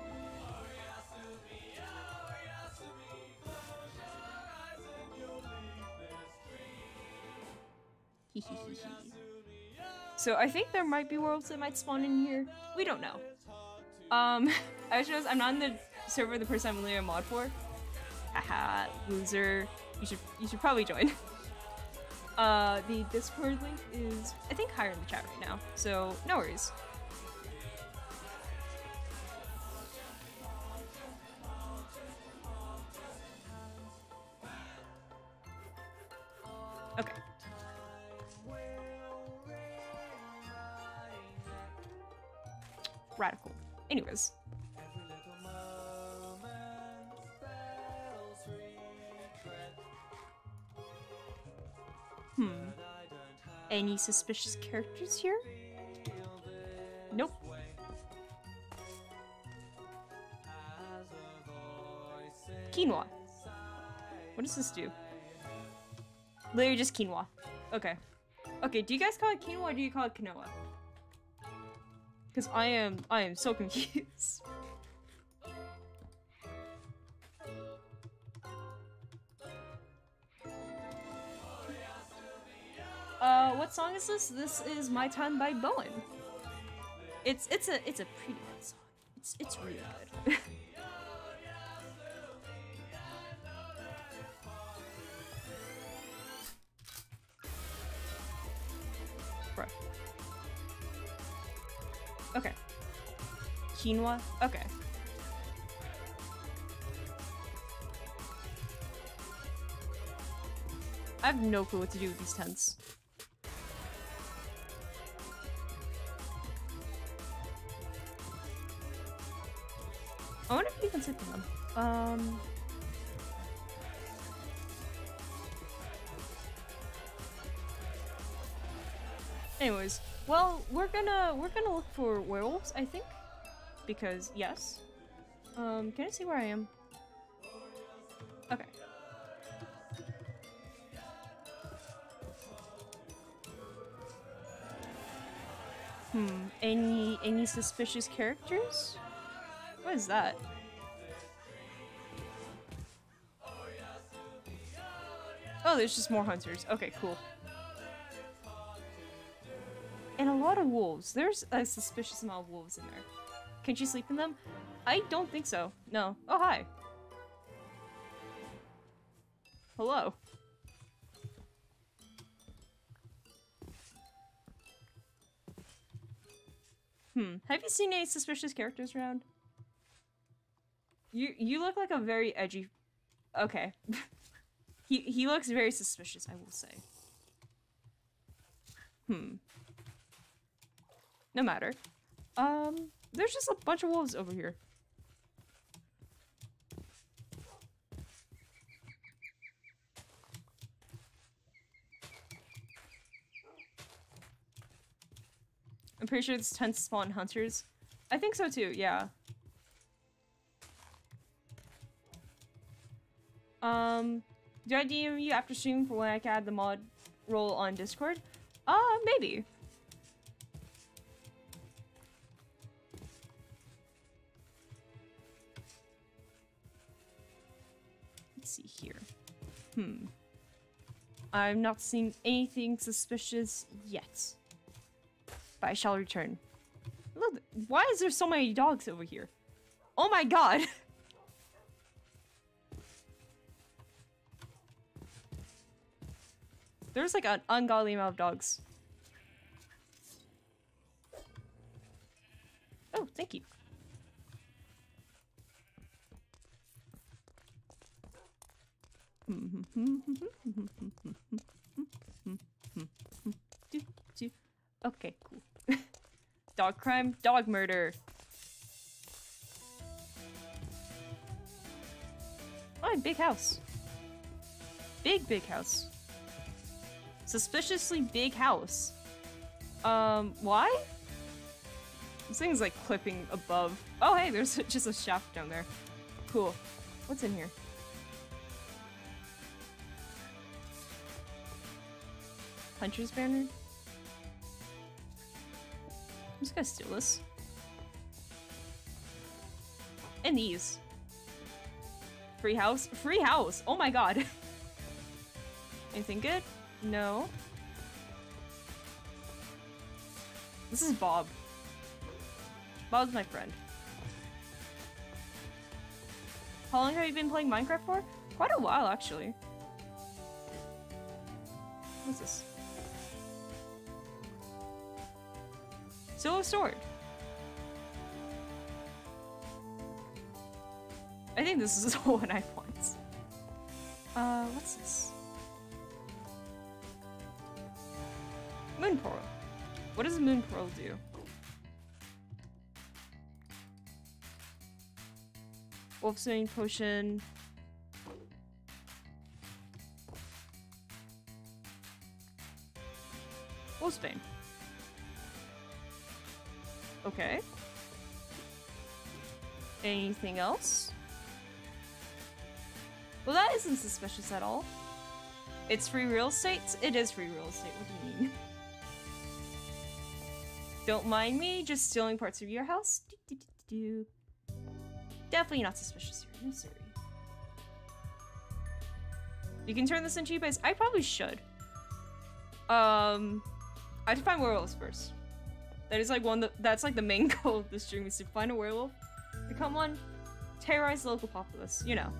So I think there might be worlds that might spawn in here. We don't know. I suppose I'm not in the server the person I'm literally a mod for. Haha, loser. You should probably join. The Discord link is, I think, higher in the chat right now, so no worries. Okay. Radical. Anyways. Any suspicious characters here? Nope. Quinoa. What does this do? Literally just quinoa. Okay. Okay, do you guys call it quinoa or do you call it quinoa? Because I am so confused. What song is this? This is My Time by Bowen. It's a pretty good song. It's really good. Bro. Okay. Quinoa? Okay. I have no clue what to do with these tents. I wonder if you can sit in them. Anyways, well, we're gonna look for werewolves, I think, because yes. Can I see where I am? Okay. Any suspicious characters? What is that? Oh, there's just more hunters. Okay, cool. And a lot of wolves. There's a suspicious amount of wolves in there. Can you sleep in them? I don't think so. No. Oh, hi. Hello. Have you seen any suspicious characters around? You look like a very edgy... Okay. He looks very suspicious, I will say. No matter. There's just a bunch of wolves over here. I'm pretty sure it's tents spawn hunters. I think so too, yeah. Do I DM you after stream for when I can add the mod role on Discord? Maybe. Let's see here. I'm not seeing anything suspicious yet. But I shall return. Look, why is there so many dogs over here? Oh my god! There's like an ungodly amount of dogs. Oh, thank you. Okay, cool. Dog crime, dog murder. Oh, big house. Big house. Suspiciously big house. Why? This thing's like clipping above. Oh, hey, there's just a shaft down there. Cool. What's in here? Hunter's banner? I'm just gonna steal this. And these. Free house? Free house! Oh my god! Anything good? No. This is Bob. Bob's my friend. How long have you been playing Minecraft for? Quite a while, actually. What's this? Still a sword. I think this is the one I want. What's this? Moon Pearl. What does Moon Pearl do? Wolfswing Potion. Wolfsbane. Okay. Anything else? Well, that isn't suspicious at all. It's free real estate? It is free real estate, what do you mean? Don't mind me just stealing parts of your house? Definitely not suspicious here, I'm sorry. You can turn this into base. I probably should. I have to find werewolves first. That is like that's like the main goal of this stream, is to find a werewolf, become one, terrorize the local populace, you know.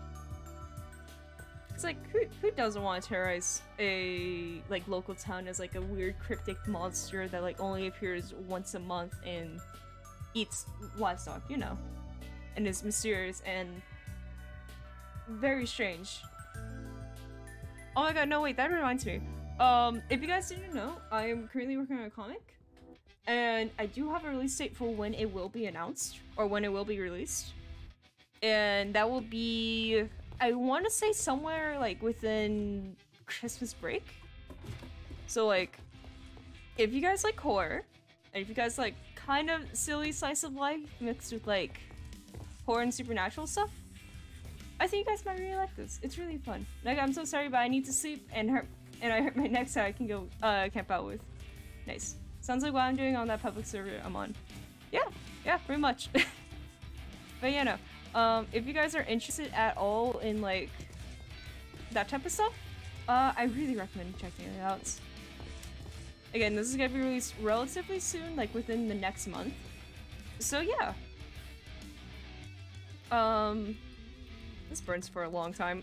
It's like, who doesn't want to terrorize a, like, local town as, like, a weird cryptic monster that, like, only appears once a month and eats livestock, you know? And is mysterious and very strange. Oh my god, no wait, that reminds me. If you guys didn't know, I am currently working on a comic. And I do have a release date for when it will be announced, or when it will be released. And that will be, I want to say somewhere like within Christmas break. So like, if you guys like horror, and if you guys like kind of silly slice of life mixed with like horror and supernatural stuff, I think you guys might really like this. It's really fun. Like, I'm so sorry, but I need to sleep and I hurt my neck so I can go camp out with. Nice. Sounds like what I'm doing on that public server I'm on. Yeah, pretty much. But yeah, no. If you guys are interested at all in like that type of stuff, I really recommend checking it out. Again, this is gonna be released relatively soon, like within the next month. So yeah. This burns for a long time.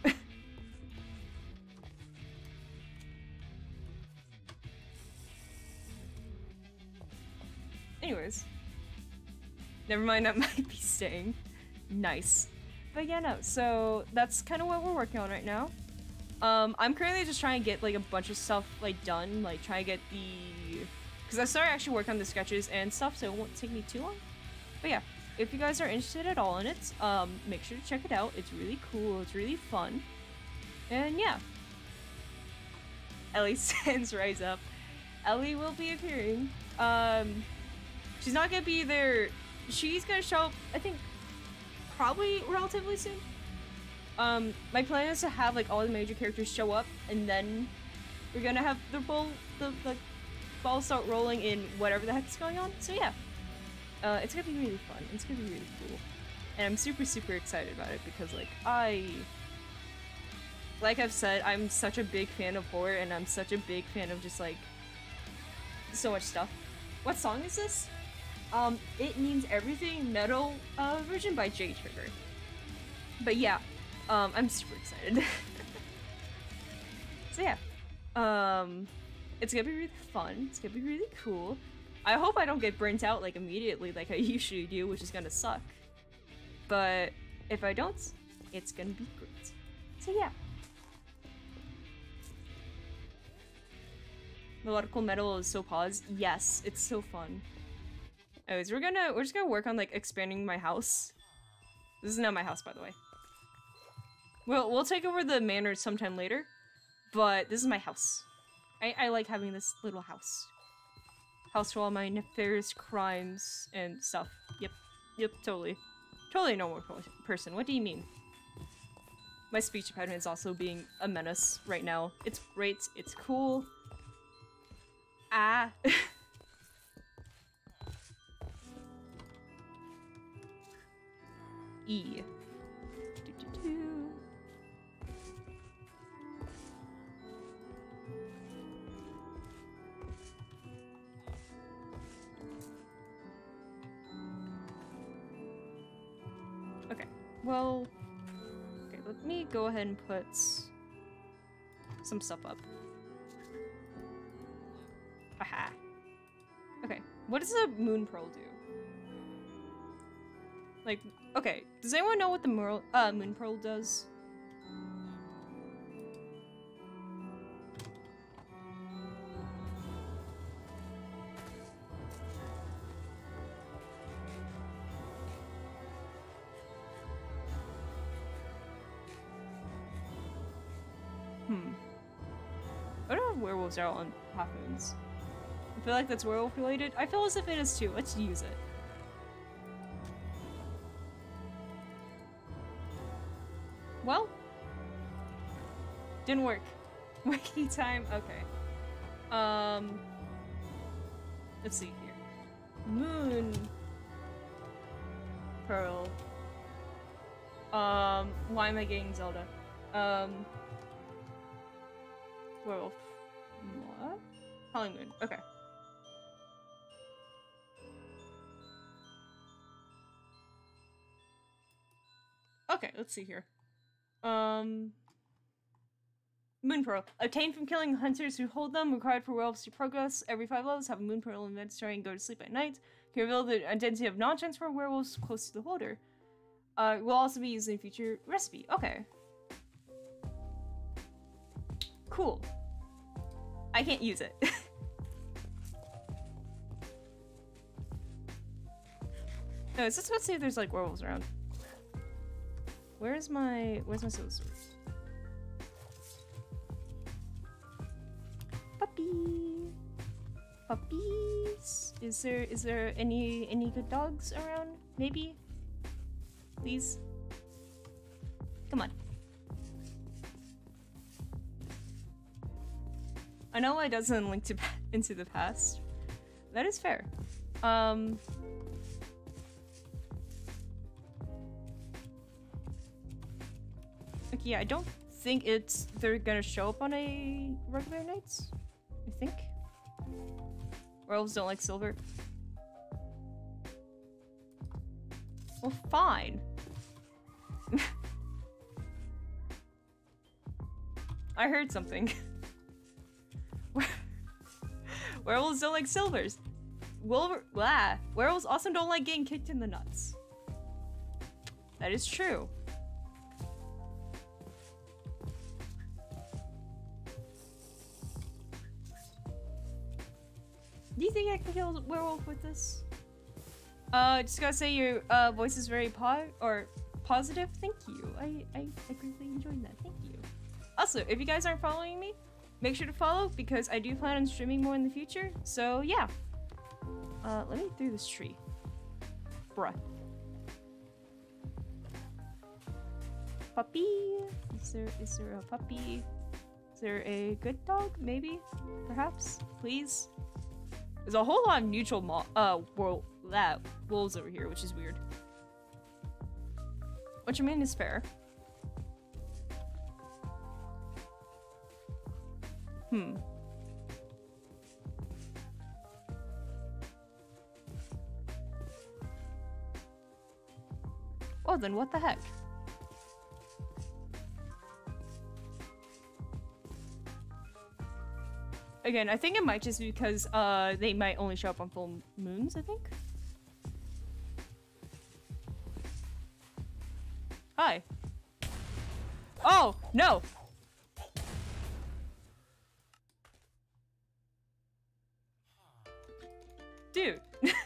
Anyways. Never mind, that might be staying. Nice. But yeah, no, so that's kind of what we're working on right now. I'm currently just trying to get like a bunch of stuff like done, like try to get the... Because I started actually working on the sketches and stuff, so it won't take me too long. But yeah, if you guys are interested at all in it, make sure to check it out. It's really cool, it's really fun. And yeah. Ellie stands rise up. Ellie will be appearing. She's not gonna be there. She's gonna show up, I think, probably relatively soon. My plan is to have like all the major characters show up, and then we're gonna have the ball start rolling in whatever the heck's going on. So yeah, it's gonna be really fun. It's gonna be really cool, and I'm super excited about it because like I've said, I'm such a big fan of horror, and I'm such a big fan of just like so much stuff. What song is this? It Means Everything metal version by J Trigger. But yeah, I'm super excited. So yeah, it's gonna be really fun. It's gonna be really cool. I hope I don't get burnt out like immediately like I usually do, which is gonna suck. But if I don't, it's gonna be great. So yeah. Melodical metal is so paused. Yes, it's so fun. Anyways, we're just gonna work on like expanding my house. This is not my house, by the way. We'll take over the manor sometime later, but this is my house. I like having this little house. House for all my nefarious crimes and stuff. Yep, totally. Totally a normal person. What do you mean? My speech impediment is also being a menace right now. It's great. It's cool. Ah. E. Okay, well, okay, let me go ahead and put some stuff up. Aha. Okay, what does a moon pearl do? Like, okay, does anyone know what the moon pearl does? I don't know if werewolves are on half moons. I feel like that's werewolf related. I feel as if it is too. Let's use it. Well, didn't work. Wiki time. Okay. Let's see here. Moon pearl. Why am I getting Zelda? Werewolf. What? Calling moon. Okay. Okay, let's see here. Moon pearl. Obtained from killing hunters who hold them, required for werewolves to progress. Every 5 levels, have a moon pearl inventory and go to sleep at night. Can reveal the identity of non-transfer werewolves close to the holder. Will also be used in future recipe. Okay. Cool. I can't use it. No, it's just about to see if there's like werewolves around. Where's my soul sword? Puppy. Puppies. Is there any good dogs around? Maybe? Please? Come on. I know why it doesn't link to into the past. That is fair. Okay, yeah, I don't think they're gonna show up on a regular nights. I think. Werewolves don't like silver. Well, fine. I heard something. Werewolves don't like silvers. Werewolves also don't like getting kicked in the nuts. That is true. Do you think I can kill a werewolf with this? Just gotta say your voice is very positive. Thank you. I greatly enjoyed that. Thank you. Also, if you guys aren't following me, make sure to follow because I do plan on streaming more in the future. So yeah. Let me through this tree. Bruh. Puppy? Is there a puppy? Is there a good dog? Maybe? Perhaps? Please? There's a whole lot of neutral wolves over here, which is weird. Which I mean is fair. Well then, what the heck? Again, I think it might just be because they might only show up on full moons, I think. Hi. Oh, no! Dude.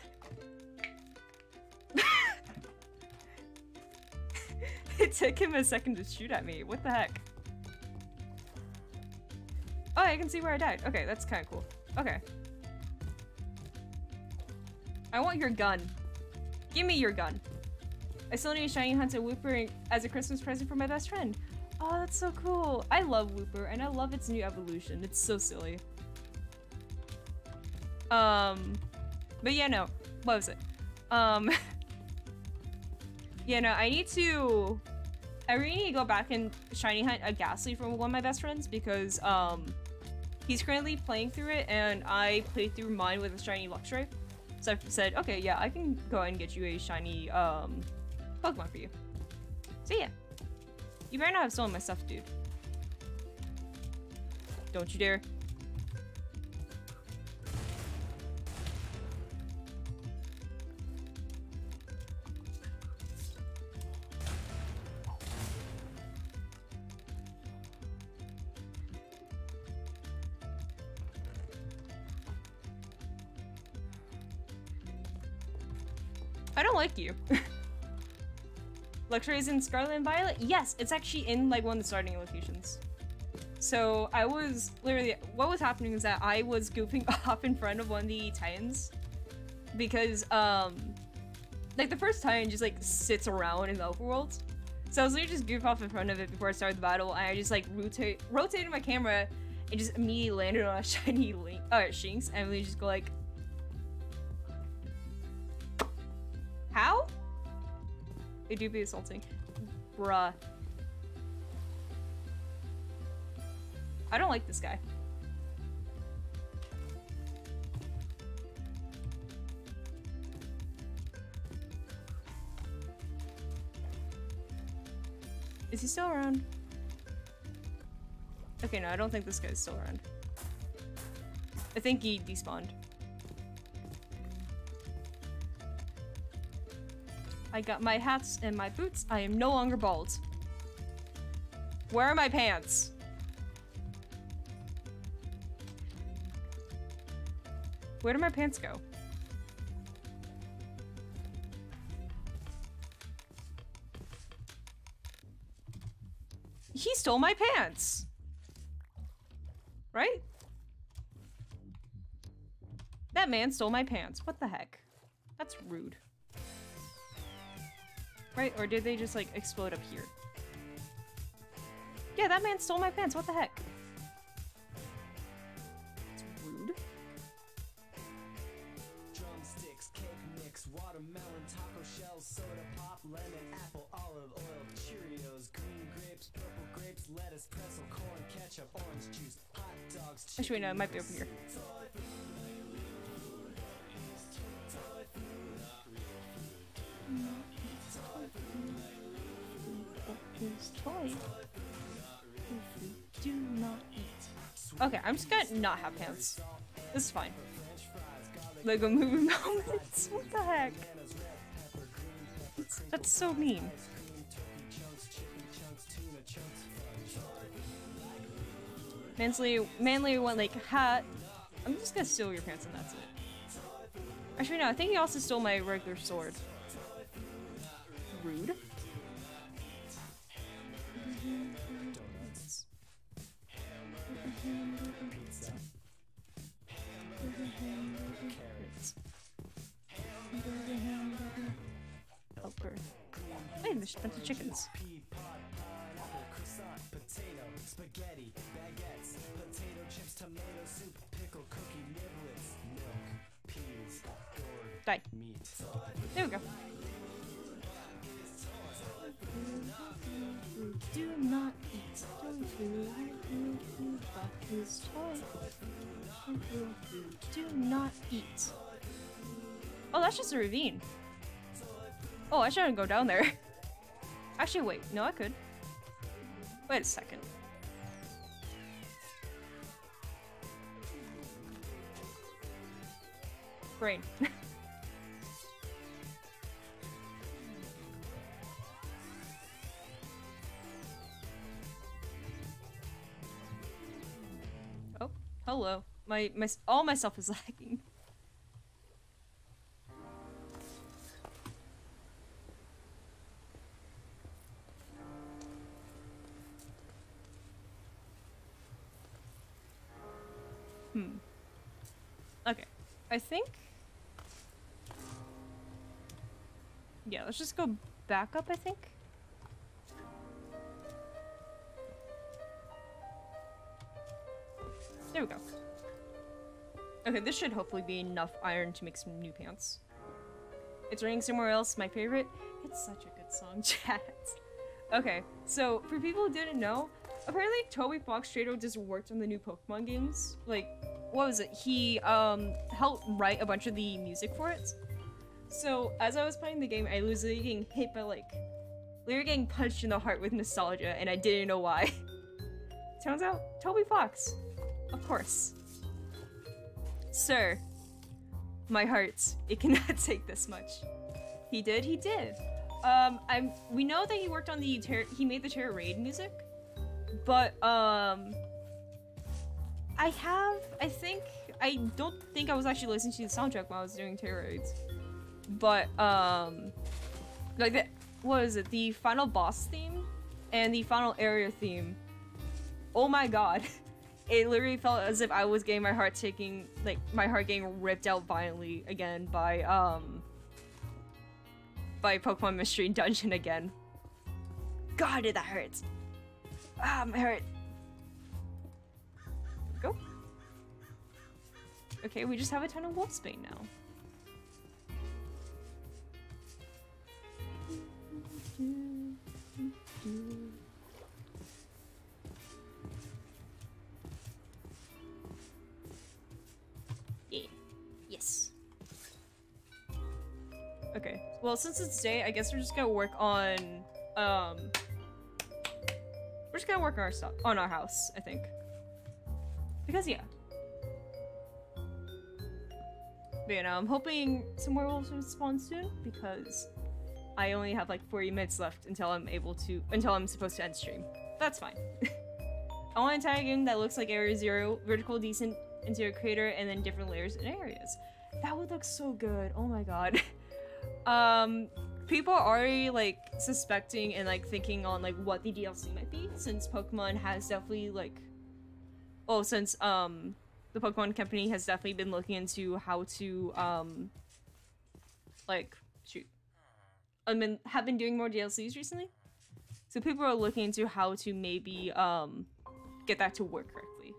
It took him a second to shoot at me. What the heck? Oh, I can see where I died. Okay, that's kind of cool. Okay. I want your gun. Give me your gun. I still need a shiny hunter Wooper as a Christmas present for my best friend. Oh, that's so cool. I love Wooper, and I love its new evolution. It's so silly. But yeah, no. What was it? Yeah, no, I really need to go back and shiny hunt a Ghastly from one of my best friends because, he's currently playing through it, and I played through mine with a shiny Luxray. So I've said, okay, yeah, I can go ahead and get you a shiny, Pokemon for you. So yeah. You better not have stolen my stuff, dude. Don't you dare. I don't like you. Luxury is in Scarlet and Violet? Yes, it's actually in like one of the starting locations. So I was literally, what was happening is that I was goofing off in front of one of the Titans because like the first Titan just like sits around in the overworld. So I was literally just goofing off in front of it before I started the battle, and I just like rotated my camera and just immediately landed on a shiny Shinx, and we just go like, how? They do be assaulting. Bruh. I don't like this guy. Is he still around? Okay, no, I don't think this guy's still around. I think he despawned. I got my hats and my boots. I am no longer bald. Where are my pants? Where did my pants go? He stole my pants! Right? That man stole my pants. What the heck? That's rude. Right? Or did they just like explode up here? Yeah, that man stole my pants. What the heck? It's rude. Drumsticks, cake mix, watermelon, taco shells, soda pop, lemon, apple, olive oil, Cheerios, green grapes, purple grapes, lettuce, pretzel, corn, ketchup, orange juice, hot dogs. Actually, no, it might be over here. Toy. Do not eat. Okay, I'm just gonna not have pants. This is fine. Lego movie moments. What the heck? That's so mean. Manly went like hat. I'm just gonna steal your pants and that's it. Actually, no. I think he also stole my regular sword. Rude. Helper. Hey, there's a bunch of chickens. Spaghetti, baguettes, potato chips, tomato soup, pickle, cookie, niblets, milk, peas, gourd, die. Meat. There we go. Do not eat. Do not eat. Oh, that's just a ravine. Oh, I shouldn't go down there. Actually, wait. No, I could. Wait a second. Brain. Oh, hello. All my stuff is lagging. Okay, I think... Yeah, let's just go back up, I think. There we go. Okay, this should hopefully be enough iron to make some new pants. It's Raining Somewhere Else, my favorite. It's such a good song, chat. Okay, so for people who didn't know, apparently Toby Fox straight up just worked on the new Pokemon games. Like, what was it? He helped write a bunch of the music for it. So as I was playing the game, I was literally getting hit by like, literally getting punched in the heart with nostalgia, and I didn't know why. Turns out, Toby Fox, of course. Sir, my heart, it cannot take this much. He did, he did. We know that he worked on the he made the Terra Raid music, but I don't think I was actually listening to the soundtrack while I was doing Terra Raids. but like the, what is it? The final boss theme and the final area theme. Oh my god. It literally felt as if I was getting my heart taking, like, my heart getting ripped out violently again by Pokemon Mystery Dungeon again. God, did that hurt. Ah, my heart. Go. Okay, we just have a ton of Wolfsbane now. Yeah. Yes. Okay. Well, since it's day, I guess we're just gonna work on we're just gonna work on our stuff on our house, I think. Because yeah. But you know, I'm hoping some more wolves will spawn soon because I only have like 40 minutes left until I'm supposed to end stream. That's fine. I want an entire game that looks like Area Zero, vertical descent into a crater and then different layers and areas. That would look so good. Oh my god. People are already like suspecting and like thinking on like what the DLC might be, since Pokemon has definitely like, oh, since the Pokemon Company has definitely been looking into how to like shoot. Have been doing more DLCs recently, so people are looking into how to maybe get that to work correctly.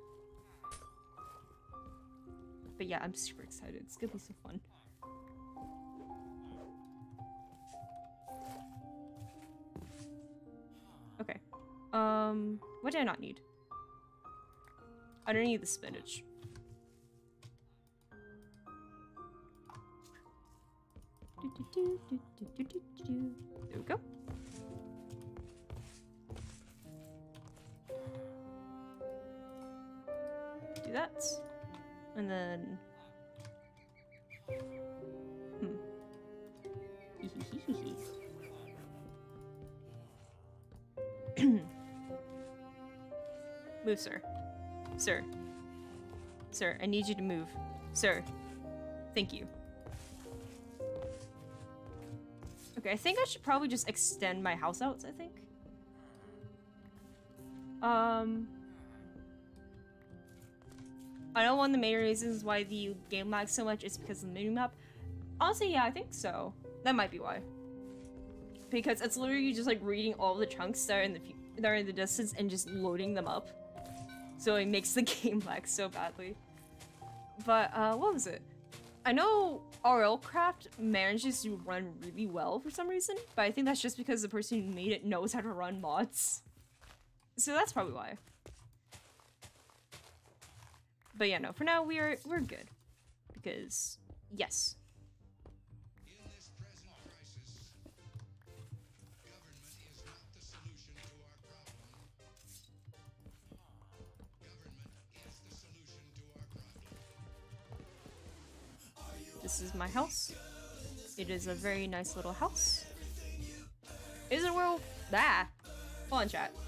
But yeah, I'm super excited. It's gonna be so fun. Okay. What do I not need? I don't need the spinach. There we go. Do that. And then... Move, sir. Sir. Sir, I need you to move. Sir. Thank you. Okay, I think I should probably just extend my house out, I think. I know one of the main reasons why the game lags so much is because of the minimap. Honestly, yeah, I think so. That might be why. Because it's literally just like reading all the chunks that are in the distance and just loading them up. So it makes the game lag so badly. But, what was it? I know RL Craft manages to run really well for some reason, but I think that's just because the person who made it knows how to run mods. So that's probably why. But yeah, no, for now we're good. Because, yes. This is my house. It is a very nice little house. Is it world? Ah! Hold on, chat.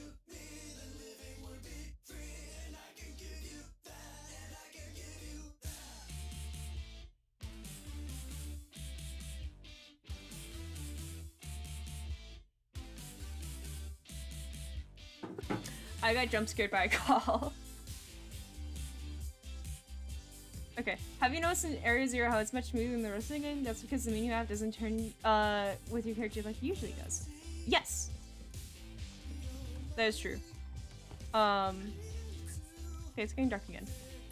I got jump scared by a call. Okay, have you noticed in Area Zero how it's much smoother than the rest of the game? That's because the menu map doesn't turn with your character like it usually does. Yes! That is true. Okay, it's getting dark again.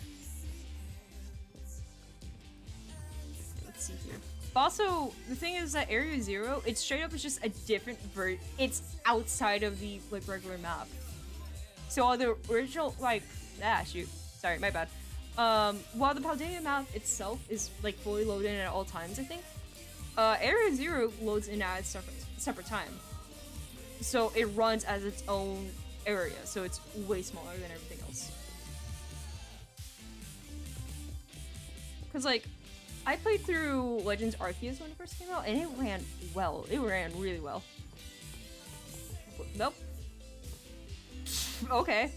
Let's see here. But also, the thing is that Area Zero, it's straight up is just a different it's outside of the like regular map. So all the original, like, shoot. Sorry, my bad. While the Paldea map itself is like fully loaded in at all times, I think, Area Zero loads in at a separate time. So it runs as its own area, so it's way smaller than everything else. Cause like, I played through Legends Arceus when it first came out, and it ran well. It ran really well. Nope. Okay.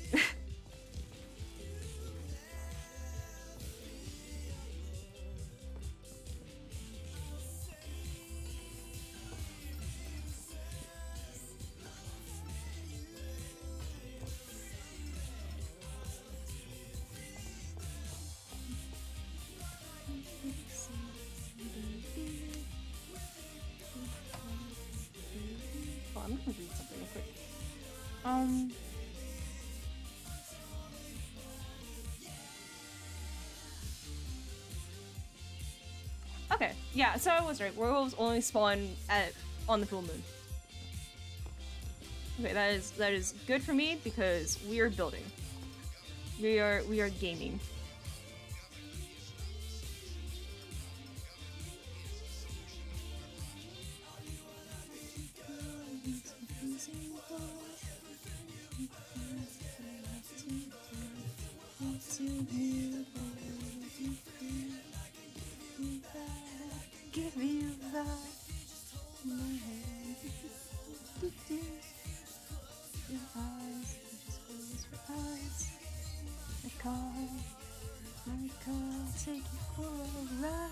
I'm gonna read something real quick. Okay, yeah, so I was right. Werewolves only spawn on the full moon. Okay, that is good for me because we are building. We are gaming. Give you that. Your eyes, just close your eyes. My car, take you for a ride.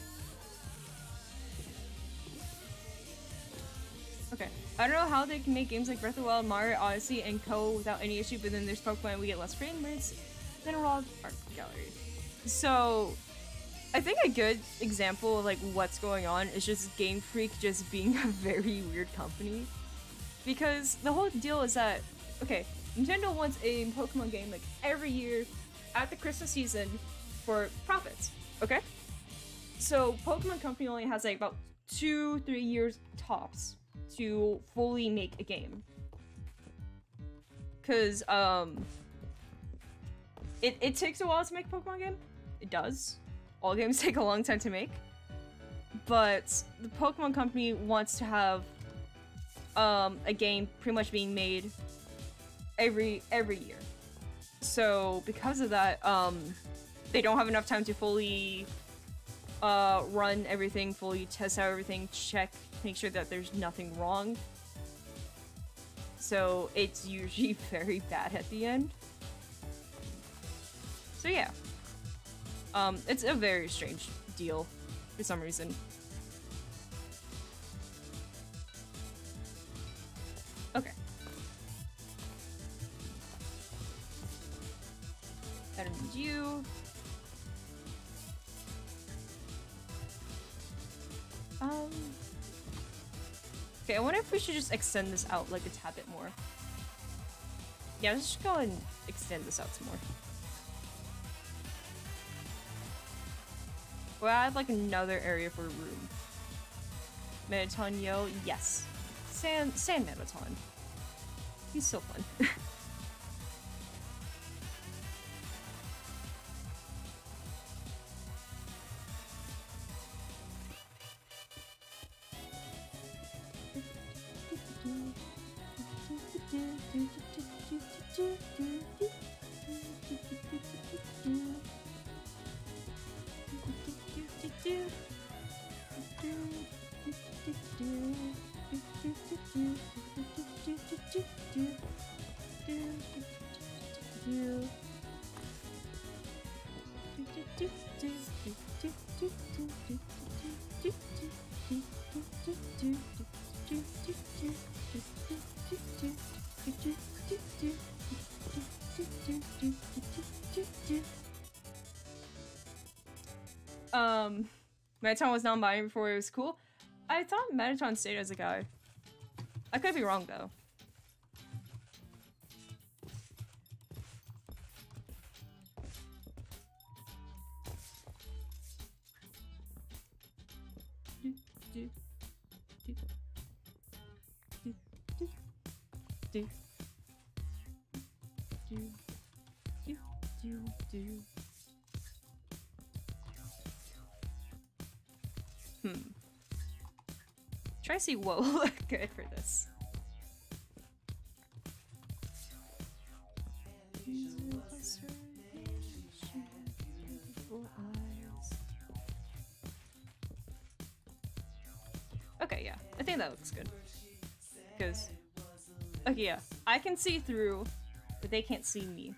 Okay, I don't know how they can make games like Breath of the Wild, Mario Odyssey, and Co. without any issue, but then there's Pokemon and we get less frame rates than a raw art gallery. So, I think a good example of like what's going on is just Game Freak just being a very weird company. Because the whole deal is that, okay, Nintendo wants a Pokemon game like every year at the Christmas season for profits, okay? So Pokemon Company only has like about 2-3 years tops to fully make a game. Cause it takes a while to make a Pokemon game. It does. All games take a long time to make. But the Pokemon Company wants to have a game pretty much being made every year. So because of that, they don't have enough time to fully run everything, fully test out everything, check, make sure that there's nothing wrong. So it's usually very bad at the end. So yeah. It's a very strange deal for some reason. Okay. I don't need you. Okay, I wonder if we should just extend this out like a tad bit more. Yeah, let's just go and extend this out some more. We'll add like another area for a room. Mettaton Yo, yes. Sand Mettaton. He's so fun. Mettaton was non-binary before it was cool. I thought Mettaton stayed as a guy. I could be wrong though. Try to see what will look good for this. Okay, yeah. I think that looks good. Because, okay, yeah. I can see through, but they can't see me.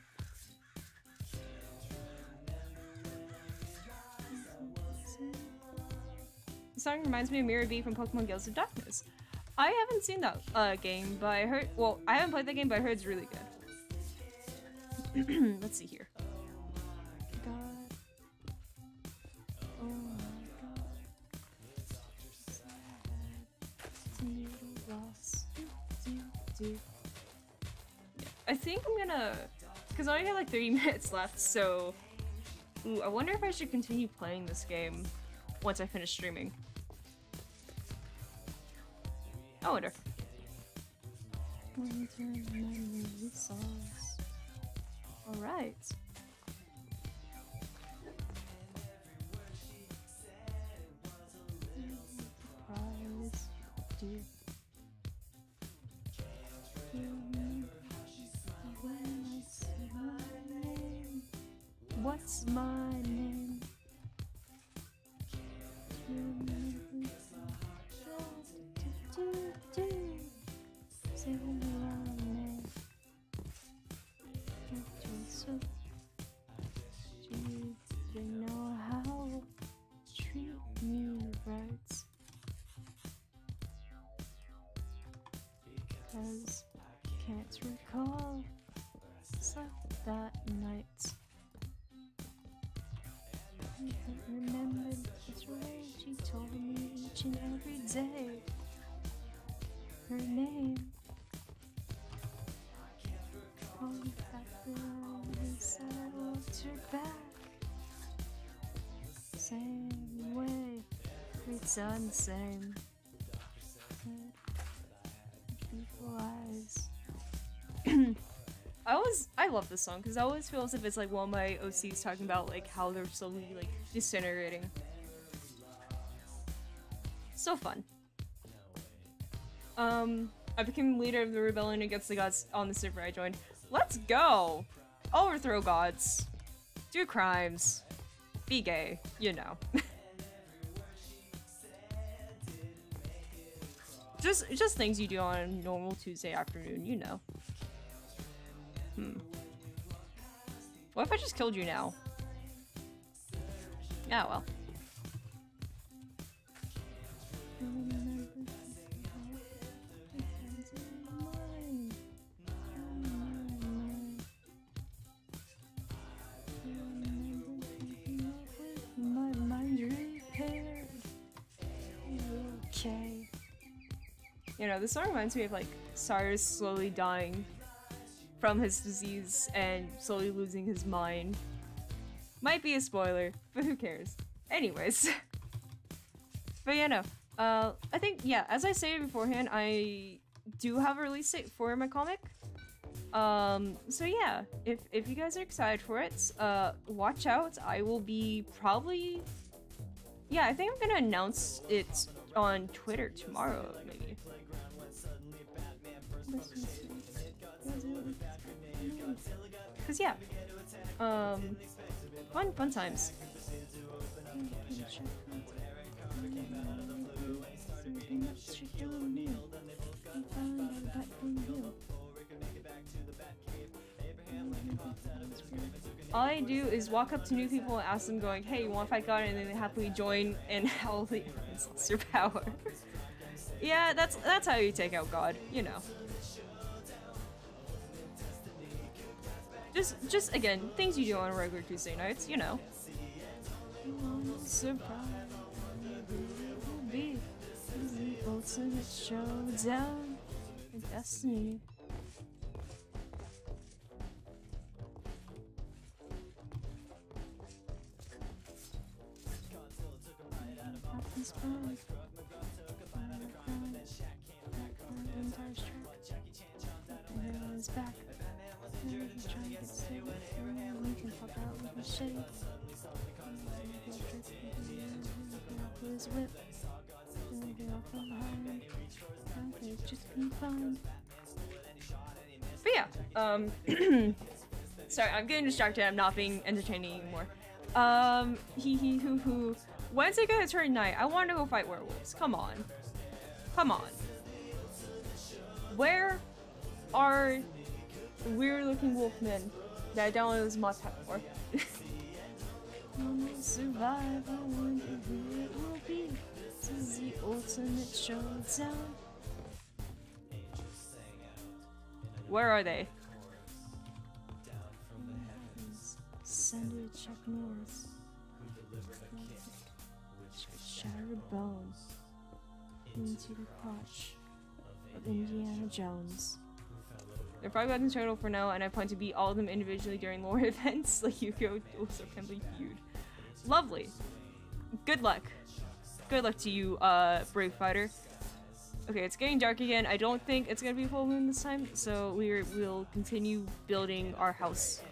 The song reminds me of Mirror B from Pokemon Gales of Darkness. I haven't seen that game, but I heard, well, I haven't played that game, but I heard it's really good. Let's see here. God. Oh my God. do. I think I'm gonna, because I only have like 30 minutes left, so ooh, I wonder if I should continue playing this game once I finish streaming. I wonder. Alright. What's my name? Say my name. Do you know how to treat me right? Cause can't recall slept that night. Remember it's right, she told me each and every day her name. On back as I walked her back. Same way, we done the same. Beautiful eyes. I love this song because I always feel as if it's like one of my OCs talking about like how they're slowly like disintegrating. So fun. I became leader of the rebellion against the gods on the server I joined. Let's go! Overthrow gods. Do crimes. Be gay. You know. just things you do on a normal Tuesday afternoon, you know. What if I just killed you now? Yeah, well. My mind repaired. Okay. You know, this song reminds me of like Cyrus slowly dying from his disease and slowly losing his mind. Might be a spoiler, but who cares? Anyways. But yeah, no. I think, yeah, as I stated beforehand, I do have a release date for my comic. So yeah, if you guys are excited for it, watch out. I will be probably... Yeah, I think I'm gonna announce it on Twitter tomorrow, maybe. Cause yeah, fun times. All I do is walk up to new people and ask them going, hey, you wanna fight God? And then they happily join and hell the your power. Yeah, that's how you take out God, you know. Just again, things you do on regular Tuesday nights, you know. Surprise will be the ultimate showdown in destiny. Back. Trying to get saved. We can pop out with the shade. His whip. Get off from behind. Okay, just confined. But yeah, sorry, I'm getting distracted. I'm not being entertaining anymore. Hee hoo hoo. Wednesday gonna turn night. I want to go fight werewolves. Come on. Come on. Where are weird looking wolfmen that I downloaded this mod pack for? Survive, I wonder who it will be. This is the ultimate showdown. Where are they? Send a check north. Shattered bones into the crotch of Indiana Jones. There are 5 gods in total for now, and I plan to beat all of them individually during lore events, like Yu-Gi-Oh! Also Family Feud. Lovely. Good luck. Good luck to you, Brave Fighter. Okay, it's getting dark again. I don't think it's gonna be full moon this time, so we'll continue building our house.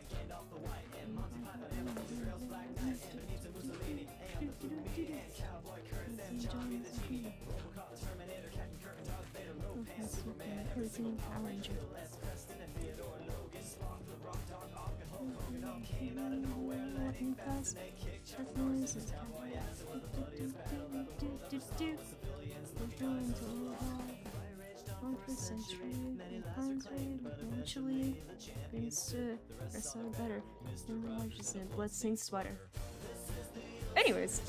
Eventually brings to rest on better than the largest and bloodstained sweater. Anyways,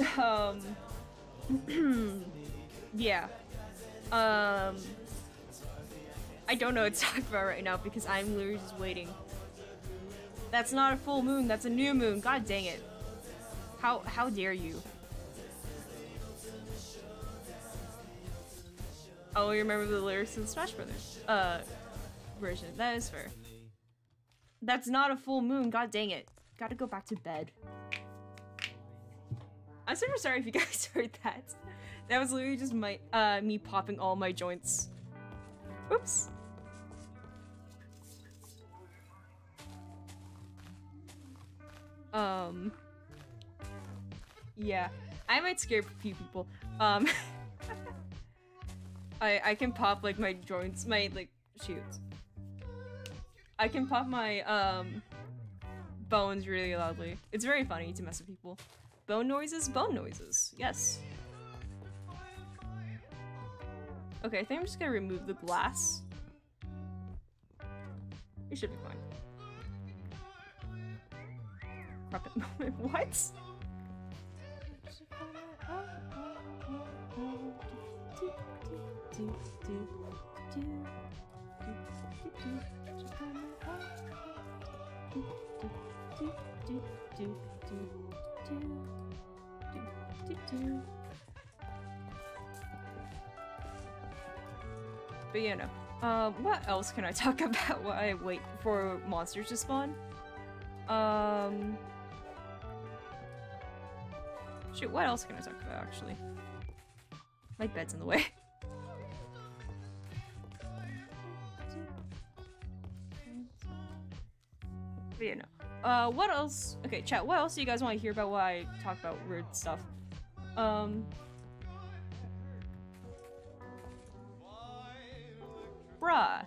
yeah. I don't know what to talk about right now because I'm literally just waiting. That's not a full moon, that's a new moon. God dang it. How dare you? Oh, you remember the lyrics of the Smash Brothers version. That is fair. That's not a full moon, god dang it. Gotta go back to bed. I'm super sorry if you guys heard that. That was literally just my me popping all my joints. Oops. Yeah. I might scare a few people. I can pop like my joints, my like shoots. I can pop my bones really loudly. It's very funny to mess with people. Bone noises, yes. Okay, I think I'm just gonna remove the glass. It should be fine. Crap it moment, what? But you know, what else can I talk about while I wait for monsters to spawn? Shoot, what else can I talk about actually? My bed's in the way. But you know, what else? Okay, chat, what else do you guys want to hear about while I talk about weird stuff? Bruh.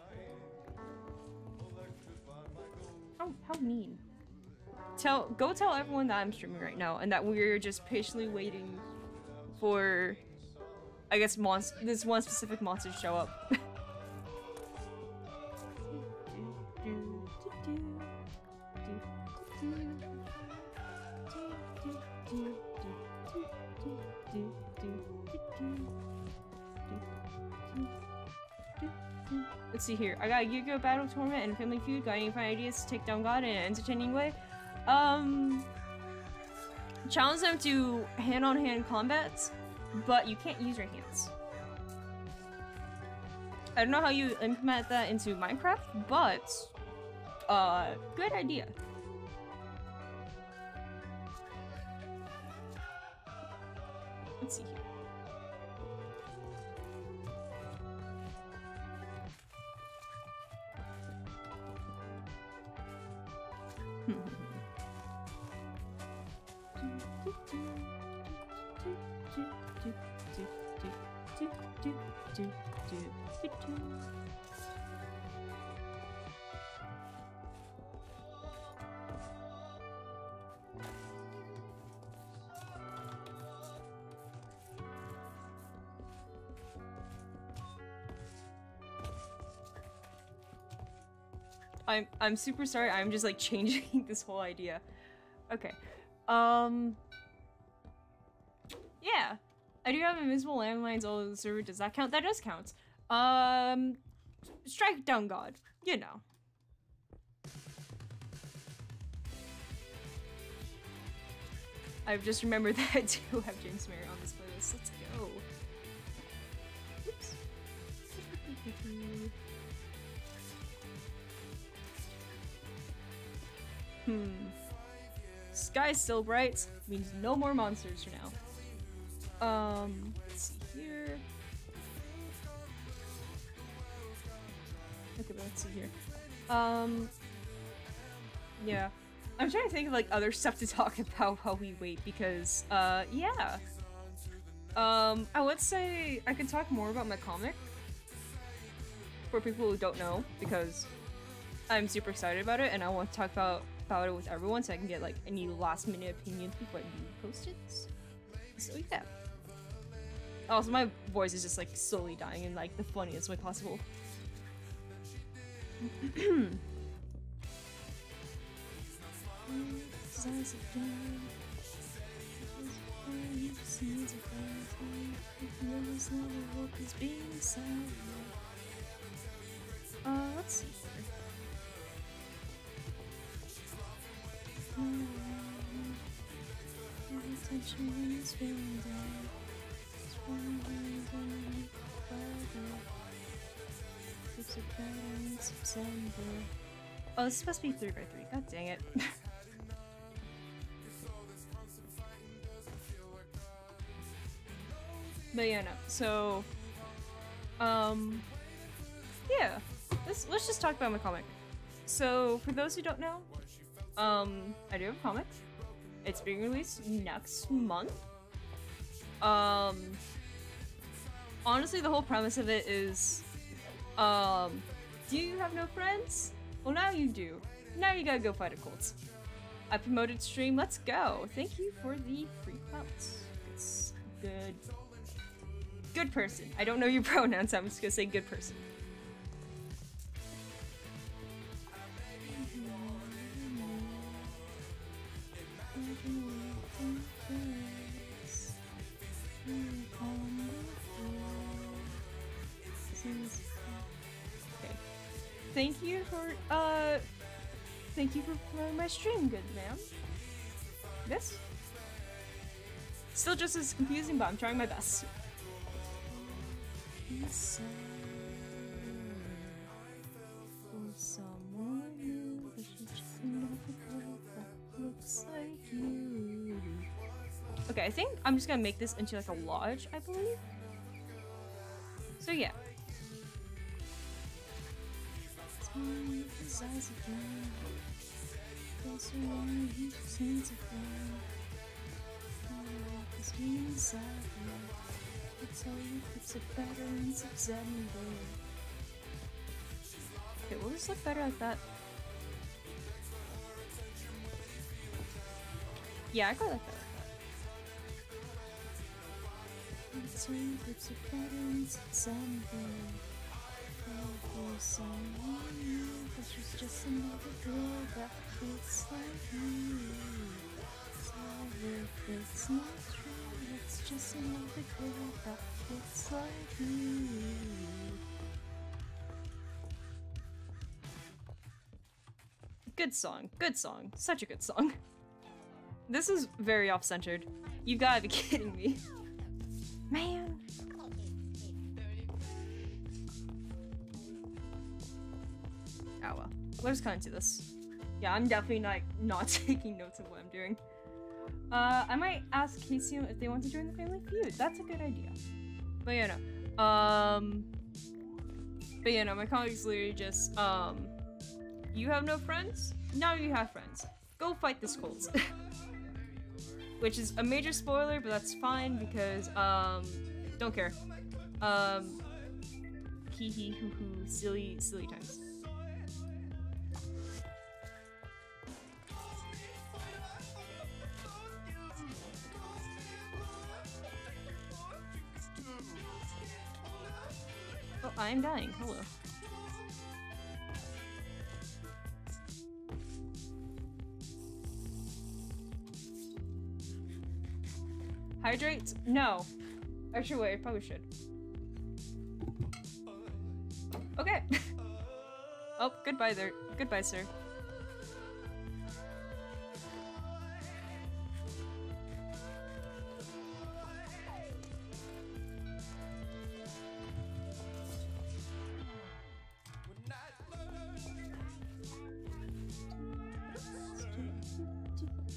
How mean. Go tell everyone that I'm streaming right now and that we're just patiently waiting for, I guess, this one specific monster to show up. Let's see here. I got a Yu-Gi-Oh! Battle Tournament and Family Feud. Got any fun ideas to take down God in an entertaining way? Challenge them to hand-on-hand combat, but you can't use your hands. I don't know how you implement that into Minecraft, but good idea. Let's see here. I'm super sorry, I'm just like changing this whole idea. Okay. Yeah. I do have invisible landmines all over the server. Does that count? That does count. Strike down God. You know. I've just remembered that I do have James Mary on this playlist. Let's go. Oops. Sky's still bright, means no more monsters for now. Let's see here. Okay, but let's see here. Yeah. I'm trying to think of like other stuff to talk about while we wait because, yeah. I would say I could talk more about my comic for people who don't know because I'm super excited about it and I want to talk about it with everyone so I can get like any last minute opinions before I do post it. So yeah. Also, my voice is just like slowly dying in like the funniest way possible. Let's see Oh, this is supposed to be 3x3. God dang it. But yeah, no. So, yeah. Let's just talk about my comic. So, for those who don't know, I do have a comic. It's being released next month. Honestly, the whole premise of it is, do you have no friends? Well, now you do. Now you gotta go fight a cult. I promoted stream, let's go. Thank you for the free clouts. It's good. Good person. I don't know your pronouns, so I'm just gonna say good person. Okay. Thank you for promoting my stream, good ma'am. This? Still just as confusing, but I'm trying my best. Okay, I think I'm just gonna make this into like a lodge, I believe. So yeah. Okay, will this look better like that? Yeah, I quite like that. Just another girl that looks like you. So if it's not true, it's just another girl that looks like you. Good song, good song, such a good song. This is very off-centered. You gotta be kidding me. Man. Oh well. Let's cut into this. Yeah, I'm definitely not taking notes of what I'm doing. I might ask Casey if they want to join the Family Feud. That's a good idea. But yeah, no. But yeah, no, my colleague's literally just, you have no friends? Now you have friends. Go fight this cult. Which is a major spoiler, but that's fine because, don't care. Hee hee hoo hoo, silly times. Oh, I am dying. Hello. Hydrate? No. Actually, wait, I probably should. Okay. Oh, goodbye there. Goodbye, sir.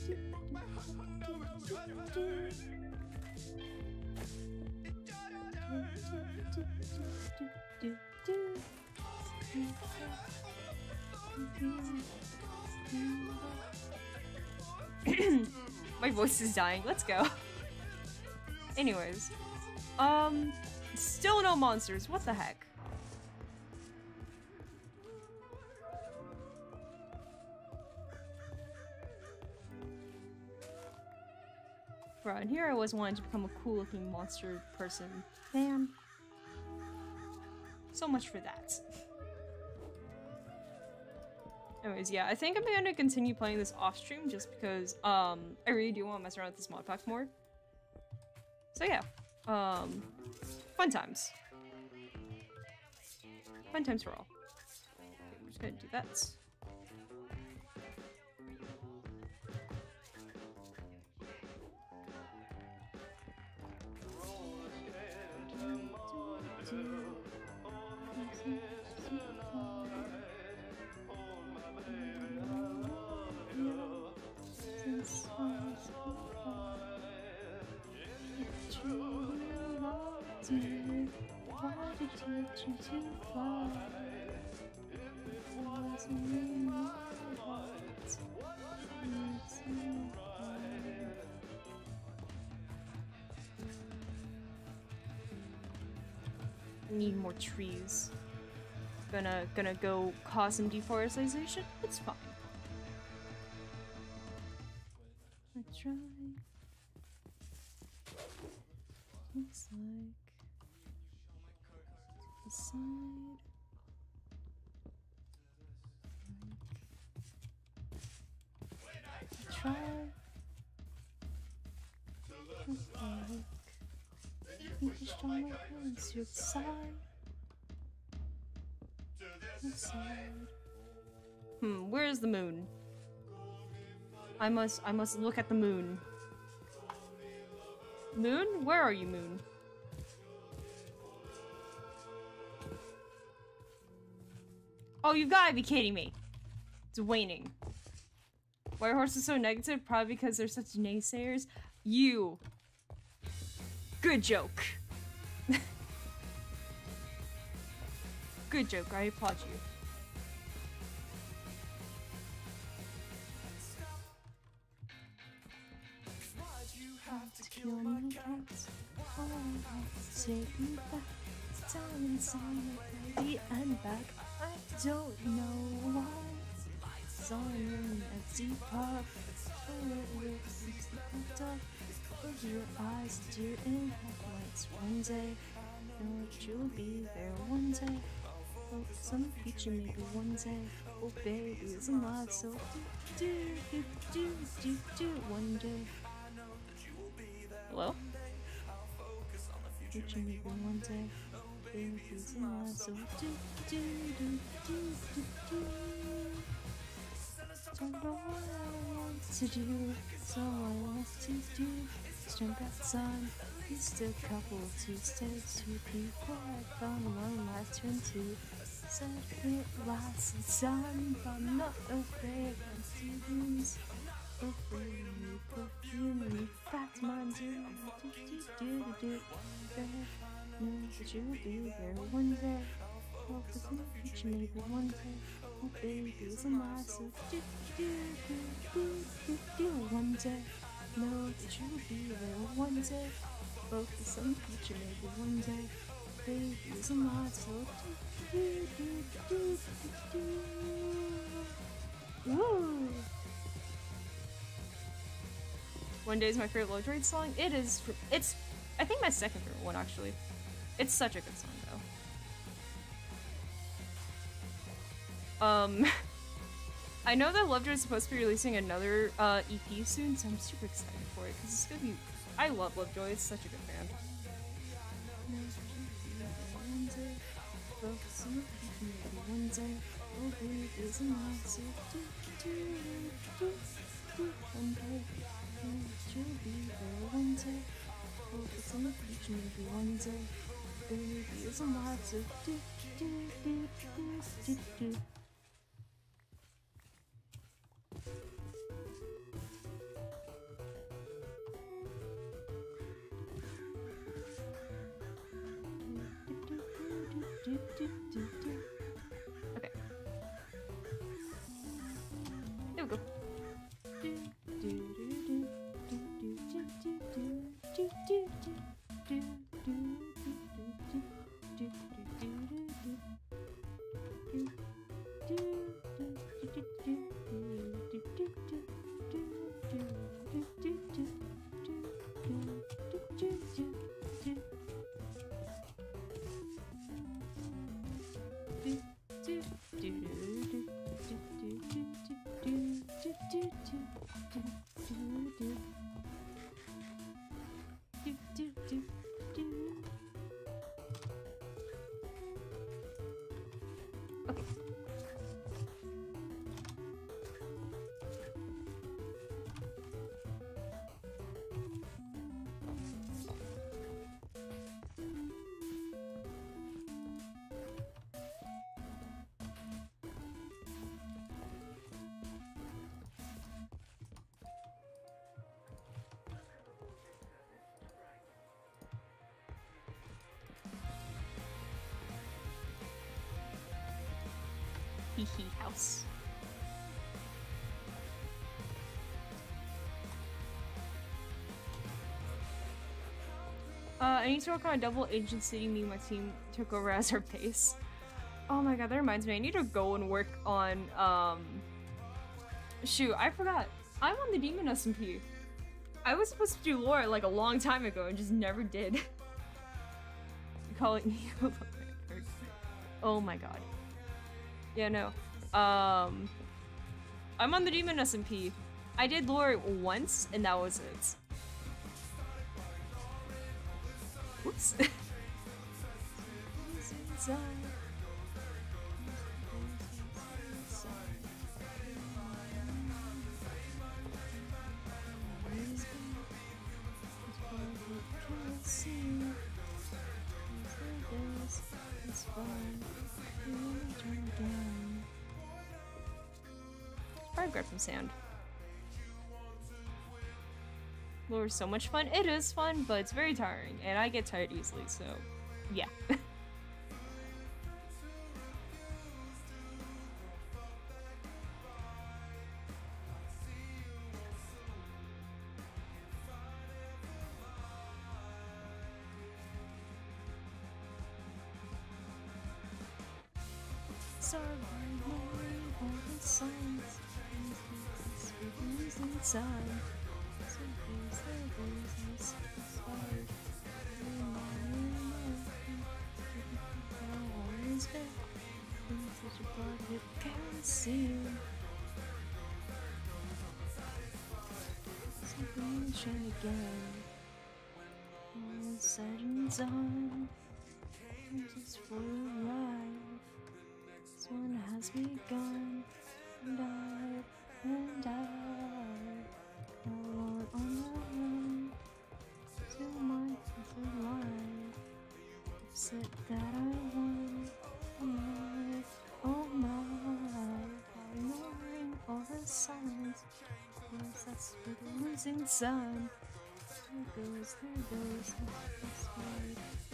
My voice is dying. Let's go. Anyways, still no monsters. What the heck? Bro, and here I was wanting to become a cool-looking monster person. Man. So much for that. Anyways, yeah, I think I'm gonna continue playing this off-stream just because, I really do want to mess around with this mod pack more. So yeah, fun times. Fun times for all. Okay, we're just gonna do that. Need more trees. Gonna go cause some deforestation. It's fine. I try. Looks like the side. I try. You can show my hands to the side. Where is the moon? I must look at the moon. Moon? Where are you, moon? Oh, you gotta be kidding me. It's waning. Why are horses so negative? Probably because they're such naysayers. You. Good joke. Good joke, I applaud you. Kill my cats. Oh, take me back. Down inside my baby and back. I don't know why. Saw an empty pub. Oh, lips and up. Close your eyes, dear in headlights. One day, know that you'll be there one day. Oh, some future maybe one day. Oh, baby, isn't life so do one day. Hello? Future maybe one day. Baby, isn't life so do. Don't know what I want to do, so I want to do. Strength that sun, just a couple of Tuesdays, 2 people I found one last turn to. Said it lasts time, but I'm not afraid of demons. Perfume, perfume, fat man, do. Know that you'll be there one day. Focus on the future, maybe one day. Oh, baby, isn't life so do one day. Know that you'll be there one day. Focus on the future, maybe one day. Baby, isn't life so do. Woo! One Day is my favorite Lovejoy song. It's I think my second favorite one actually. It's such a good song though. I know that Lovejoy is supposed to be releasing another EP soon, so I'm super excited for it because it's gonna be. I love Lovejoy. It's such a good band. Hee hee house. I need to work on a double agency. Me and my team took over as our base. Oh my god, that reminds me. I need to go and work on, shoot, I forgot. I'm on the Demon SMP. I was supposed to do lore like a long time ago and just never did. You calling me? Oh my god. Yeah, no. I'm on the Demon SMP. I did lore once and that was it. Whoops. Probably grab some sand. Lure is so much fun. It is fun, but it's very tiring, and I get tired easily, so yeah. Again, all said and done, just for a ride. This one has begun, and I all on the run to my future life. Upset that I won, oh my, ignoring all the signs. Yes, that's for the losing sign. There goes, this way.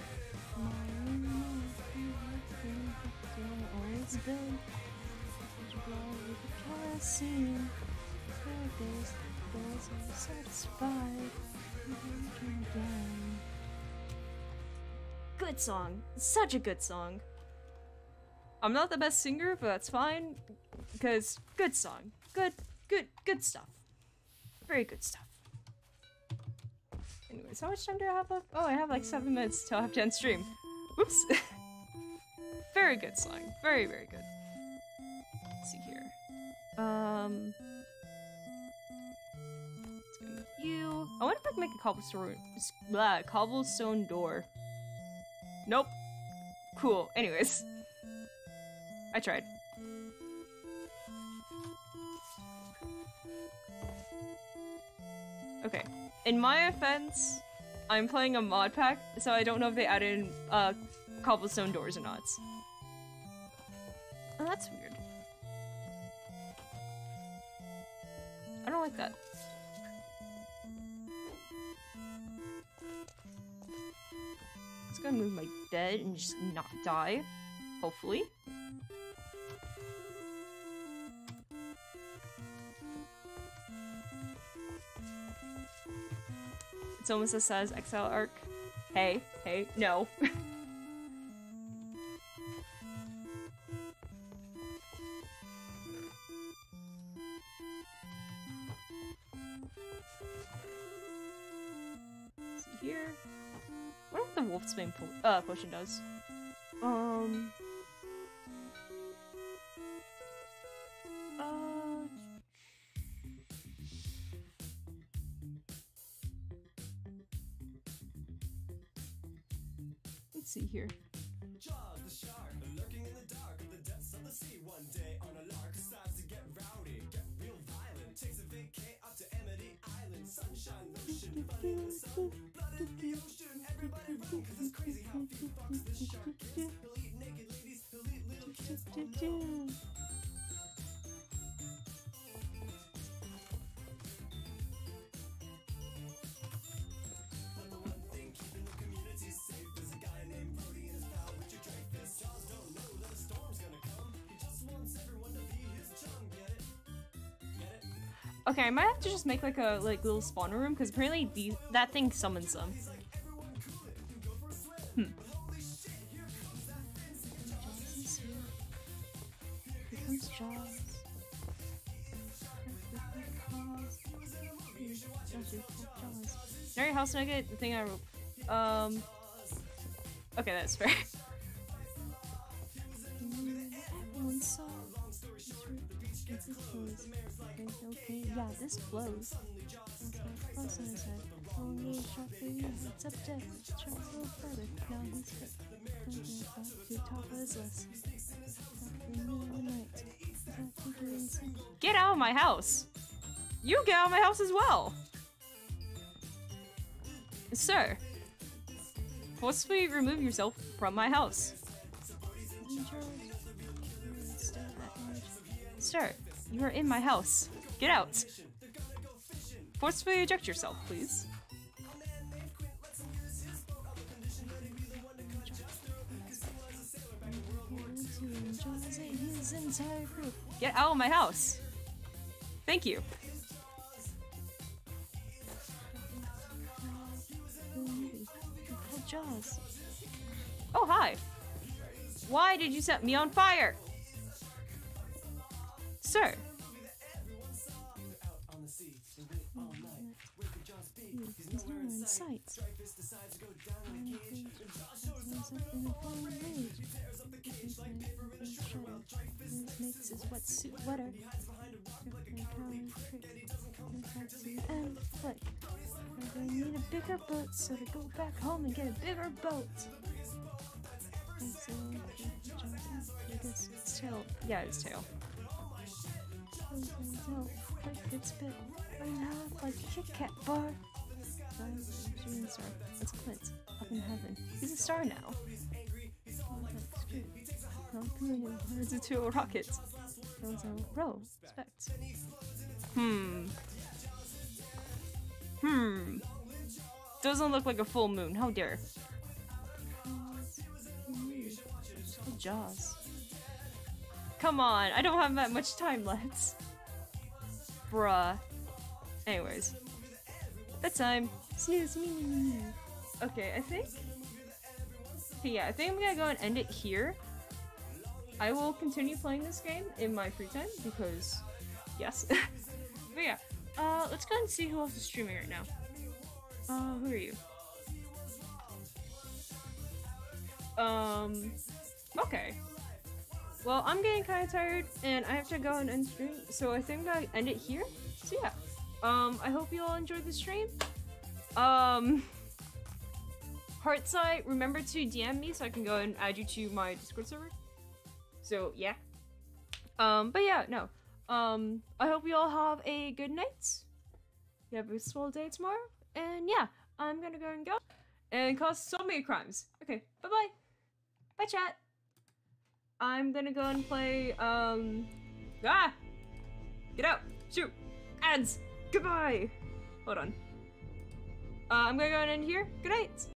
Always been such a blow with the kerosene. There goes, I'm satisfied. Again. Good song. Such a good song. I'm not the best singer, but that's fine. Because good song. Good stuff. Very good stuff. Anyways, how much time do I have left? Oh, I have like 7 minutes till I have to end stream. Whoops. Very good song. Very, very good. Let's see here. Let's go with you. I wonder if I can make a cobblestone door. Nope. Cool. Anyways. I tried. Okay. In my offense, I'm playing a mod pack, so I don't know if they added in cobblestone doors or not. Oh, that's weird. I don't like that. Just gonna move my bed and just not die. Hopefully. It's almost as sad as Exile Arc. Hey, no. See here. I wonder what the Wolfsbane potion does. Let's see here. Jaws the shark, lurking in the dark of the depths of the sea. One day on a lark, decides to get rowdy, get real violent. Takes a vacay up to Amity Island. Sunshine, lotion, fun in the sun, blood in the ocean. Everybody run, 'cause it's crazy how few fucks this shark gets. He'll eat naked ladies, he'll eat little kids. Oh no. Everyone Okay, I might have to just make like a little spawner room because apparently that thing summons them. Here comes Jaws. Nary house nugget, the thing I wrote. Okay, that's fair. Okay, yeah, this flows. It's up to try a little further. Now he's to top of his list. Get out of my house! You get out of my house as well! Sir, forcefully remove yourself from my house. Sir, you are in my house. Get out. Forcefully eject yourself, please. Get out of my house. Thank you. Jaws. Oh, hi. Why did you set me on fire? Sir. He's nowhere in sight. Makes his wetsuit wetter. And flick. I need a bigger boat, so to go back home and get a bigger boat. I guess it's tail. Yeah, it's tail. Quick, it's bit. Right now, like a Kit Kat bar. Shooting star. That's Clint. Up in heaven. He's a star now. It's a two rocket. Row. Respect. Doesn't look like a full moon. How dare. Jaws. Come on, I don't have that much time left. Bruh. Anyways. Bedtime. Snooze me. Okay, I think... Okay, yeah, I think I'm gonna go and end it here. I will continue playing this game in my free time, because... Yes. But yeah, let's go and see who else is streaming right now. Who are you? Okay. Well, I'm getting kind of tired, and I have to go and end stream, so I think I'll end it here. So yeah, I hope you all enjoyed the stream. Heartside, remember to DM me so I can go and add you to my Discord server. So yeah. But yeah, no. I hope you all have a good night. You have a swell day tomorrow, and yeah, I'm gonna go and cause so many crimes. Okay, bye-bye. Bye, chat. I'm gonna go and play, Get out! Shoot! Ads! Goodbye! Hold on. I'm gonna go and end here. Good night!